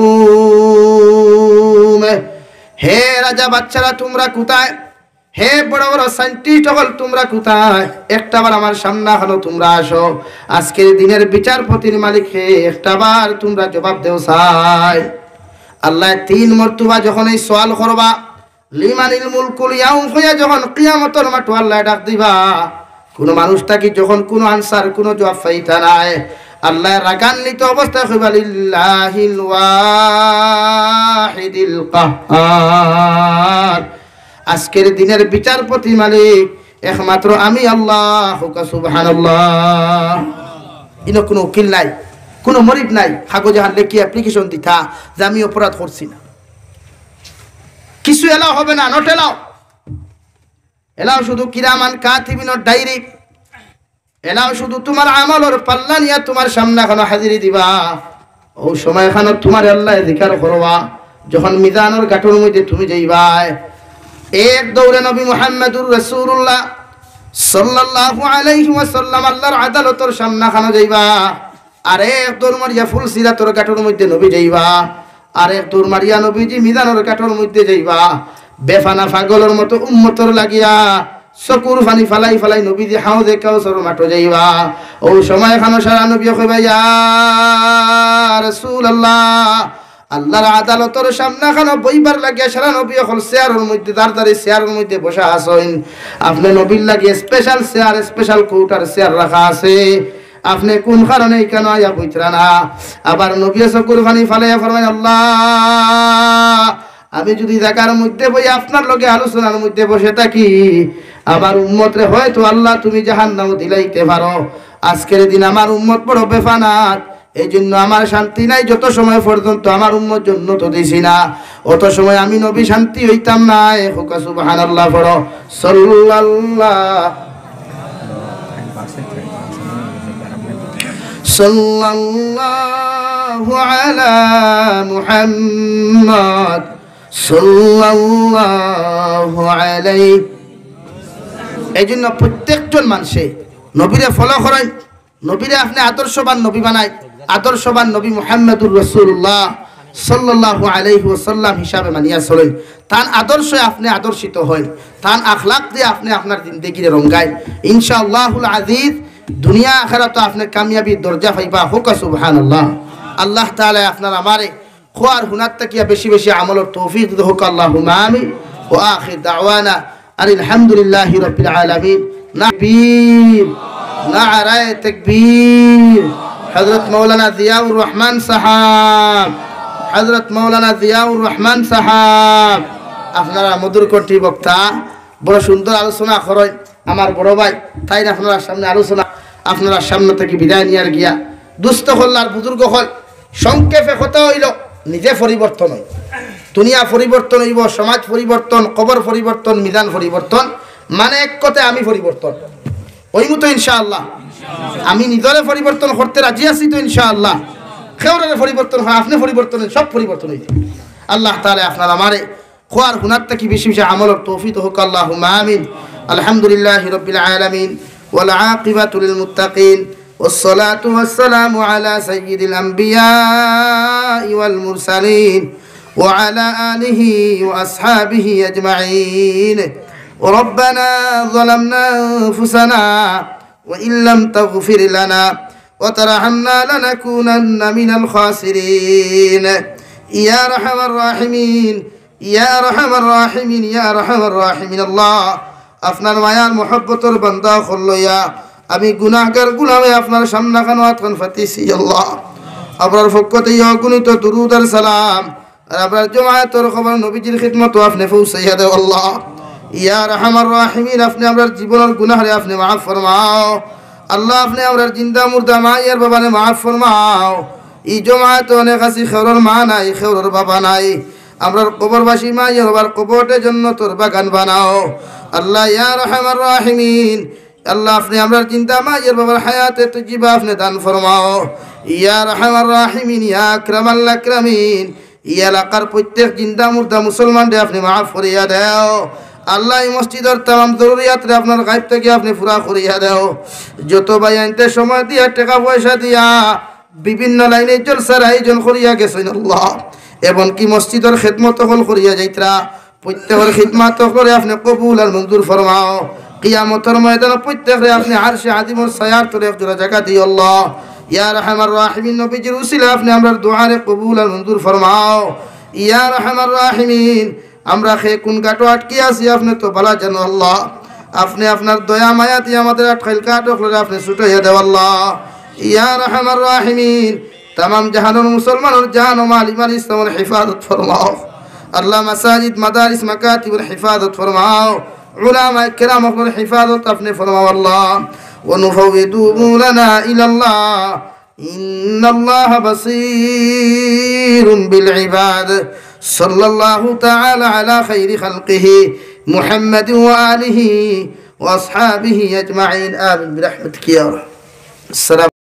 ইয়াউম, হে রাজা বাচ্চারা তোমরা কোথায়, হে বড় বড় সায়েন্টিস্ট হল তোমরা কোথায়, একটাবার আমার সামনে হলো তোমরা আসো। আজকের দিনের বিচারপতির মালিক হে, একটাবার তোমরা জবাব দেও চাই। আল্লাহ 3 মর্তবা যখন এই সওয়াল করবা, লিমানিল মুলকুল ইয়াউম হইয়া যখন কিয়ামতের মাঠে আল্লাহ ডাক দিবা, কোন মানুষ তাকে যখন কোনো আনসার কোনো জবাব পাইতা নাই, আল্লাহ রাগান্বিত অবস্থায় কইবা লিল্লাহিল ওয়াহিদিল কাহ্হার, আজকের দিনের বিচারপতি মালিক একমাত্র আমি আল্লাহ। সুবহানাল্লাহ। ইনো কোনো উকিল নাই, কোনো মরিদ নাই, কাগজে হাত লেখি অ্যাপ্লিকেশন দিতা যে আমি অপরাধ করছি না, কিছু এলাও হবে না, নট এলাও। এলাও শুধু কিরামান কাতিবিনের ডায়েরি, এলাও শুধু তোমার আমলের পাল্লা নিয়ে তোমার সামনে এখন হাজিরি দিবা। ও সময় এখানে তোমার আল্লাহ জিকির করবা, যখন মিজানের গাঁটর মধ্যে তুমি যাইবা, এক দৌড়ে নবী মুহাম্মদুর রাসূলুল্লাহ সাল্লাল্লাহু আলাইহি ওয়াসাল্লাম আল্লাহর আদালতের সামনে খানো যাইবা। আর এক দৌড় মারিয়া ফুল সিরাতর গাঁটর মধ্যে নবী যাইবা, আর এক দৌড় মারিয়া নবীজি মিজানের গাঁটর মধ্যে যাইবা। বেফানা পাগলের মতো উম্মতর লাগিয়া চকুর পানি ফালাই ফালাই নবীজি হাউজে কাউসার মাঠে যাইবা। ও সময় খানো সারা নবী কইবা ইয়া রাসূলুল্লাহ, আল্লাহর আদালতের সামনে খানো বইবার লাগিয়া সারা নবী হল চেয়ারের মধ্যে দাঁড়াদাঁড়ি চেয়ারের মধ্যে বসা আছেন। আপনি নবীর লাগিয়ে স্পেশাল চেয়ার, স্পেশাল কোটার চেয়ার রাখা আছে। আপনি কোন কারণে কেন আয়া বুঝরা না আবার নবী চকুর পানি ফালাইয়া ফরমায় আল্লাহ আমি যদি জায়গার মধ্যে বই আপনার লগে আলোচনার মধ্যে বসে থাকি আমার উম্মত রে হয়তো আল্লাহ তুমি জাহান্নামে দিলাইতে পারো আজকের দিন আমার উম্মত বড় বেফানাত এই জন্য আমার শান্তি নাই যত সময় পর্যন্ত আমার উম্মত জন্য তো দিছি না অত সময় আমি নবী শান্তি হইতাম না হোক সুবহানাল্লাহ পড়ো সাল্লাল্লাহু আলা মুহাম্মদ সাল্লাল্লাহু আলাইহি এই জন্য প্রত্যেকজন মানুষে নবীরে ফলো করেন নবীরে আপনি আদর্শবান নবী বানায় আদর্শবান নবী মুহাম্মদুর রাসূলুল্লাহ সাল্লাল্লাহু আলাইহি ওয়াসাল্লাম হিসাবে মানিয়া চলেন তার আদর্শে আপনি আদর্শিত হন তার আখলাক দিয়ে আপনি আপনার জিন্দেগিরে রঙ্গায় ইনশাআল্লাহুল আজিজ দুনিয়া আখিরাত আপনি কামিয়াবির দরজা পাইবা হোক সুবহানাল্লাহ আল্লাহ তাআলা আপনার আমারে খোয়ার হুনার তাকিয়া বেশি বেশি আমলের তৌফিক দিতে হোক আল্লাহুম্মা আমিন ওয়া আখির দাওয়ানা আলহামদুলিল্লাহি রাব্বিল আলামিন নাবির নারায়ে তাকবীর হযরত মাওলানা জিয়াউর রহমান সাহাব হযরত মাওলানা জিয়াউর রহমান সাহাব আপনারা মধুর কণ্ঠী বক্তা বড় সুন্দর আলোচনা করেন আমার বড় ভাই তাই আপনারা সামনে আলোচনা আপনারা সামনে থেকে বিদায় নিয়ার গিয়া দুস্থ হল্লার বুজুর্গ হল সংক্ষেপে কথা হইল নিজে পরিবর্তন হয় দুনিয়া পরিবর্তন হইব সমাজ পরিবর্তন কবর পরিবর্তন মিজান পরিবর্তন মানে এক কথায় আমি পরিবর্তন ওইমু তো ইনশাআল্লাহ আমি নিজরে পরিবর্তন করতে রাজি আছি তো ইনশাআল্লাহ খেউরের পরিবর্তন হয় আপনি পরিবর্তন সব পরিবর্তন হইছে আল্লাহ তাআলা আপনার আমারে খোয়ার হুনার থেকে বেশি বেশি আমলের তৌফিক হোক আল্লাহুম্মা আমিন আলহামদুলিল্লাহি রাব্বিল আলামিন ওয়াল আকিবাতু লিল মুত্তাকিন والصلاة والسلام على سيد الأنبياء والمرسلين وعلى آله وأصحابه أجمعين ربنا ظلمنا أنفسنا وإن لم تغفر لنا وترحمنا لنكونن من الخاسرين يا أرحم الراحمين يا أرحم الراحمين يا أرحم الراحمين الله أفنى الميان محبة البندى خلويا আমি গুনাহগার গুলামে আপনার সামনে কানোয়াত খান ফাতিসি আল্লাহ আপনার ফকতে ইয়াগুনিত দুরুদ আর সালাম আর আপনার জামায়াতের খবর নবীজির খিদমত আপনি পৌঁছাইয়া দাও আল্লাহ ইয়া রাহমার রাহিমিন আপনি আমরার জীবনের গুনাহরে আপনি মাফ ফরমাও আল্লাহ আপনি আমরার জিন্দা মুর্দা মায়ের বাবারে মাফ ফরমাও এই জামায়াত অনেক আছে খেরর মা নাই খেরর বাবা নাই আমরার কবরবাসী মায়ের বাবার কবরতে জান্নাতের বাগান বানাও আল্লাহ ইয়া রাহমার রাহিমিন আল্লাহ আপনি আমরার চিন্তা মায়ের বাবার হায়াতে তজিবা আপনি দান ফরমাও ইয়া রাহমার রাহিমিন ইয়া আকরামাল আকরামিন ইয়া এলাকার প্রত্যেক জিন্দা মুর্দা মুসলমানরে আপনি মাফ করিয়া দাও আল্লাহ এই মসজিদের तमाम জরুরিয়াতরে আপনার গায়ব থেকে আপনি পুরা করিয়া দাও যত ভাই আনতে সময় দিয়া টাকা পয়সা দিয়া বিভিন্ন লাইনে জলসার আয়োজন করিয়া গেছেন আল্লাহ এবং কি মসজিদের খিদমত হল করিয়া যাইতরা প্রত্যেকের খিদমত করে আপনি কবুল আর মঞ্জুর ফরমাও কিয়ামতের ময়দানে প্রত্যেকরে আপনি আরশে আযিমের ছায়ার তলে এক জোড়া জায়গা দিও আল্লাহ ইয়া রাহমার রাহিমিন নবীজির উসিলা আপনি আমরার দুআরে কবুল আর মঞ্জুর ফরমাও ইয়া রাহমার রাহিমিন আমরা খে কোন গাটো আটকে আছি আপনি তো ভালো জানো আল্লাহ আপনি আপনার দয়া মায়া দিয়ে আমাদের আটকাইল কাটকলে আপনি ছুটাইয়া দাও আল্লাহ ইয়া রাহমার রাহিমিন तमाम জাহানের মুসলমানের জান ও মাল ইমান ইসলামের হিফাজত ফরমাও আল্লাহ মাসাজিদ মাদারিস মাকাতিবের হিফাজত ফরমাও علماء الكرام اغفر حفاظة أفني فرما والله ونفوض أمورنا إلى الله إن الله بصير بالعباد صلى الله تعالى على خير خلقه محمد وآله وأصحابه أجمعين آمين برحمتك يا رب السلام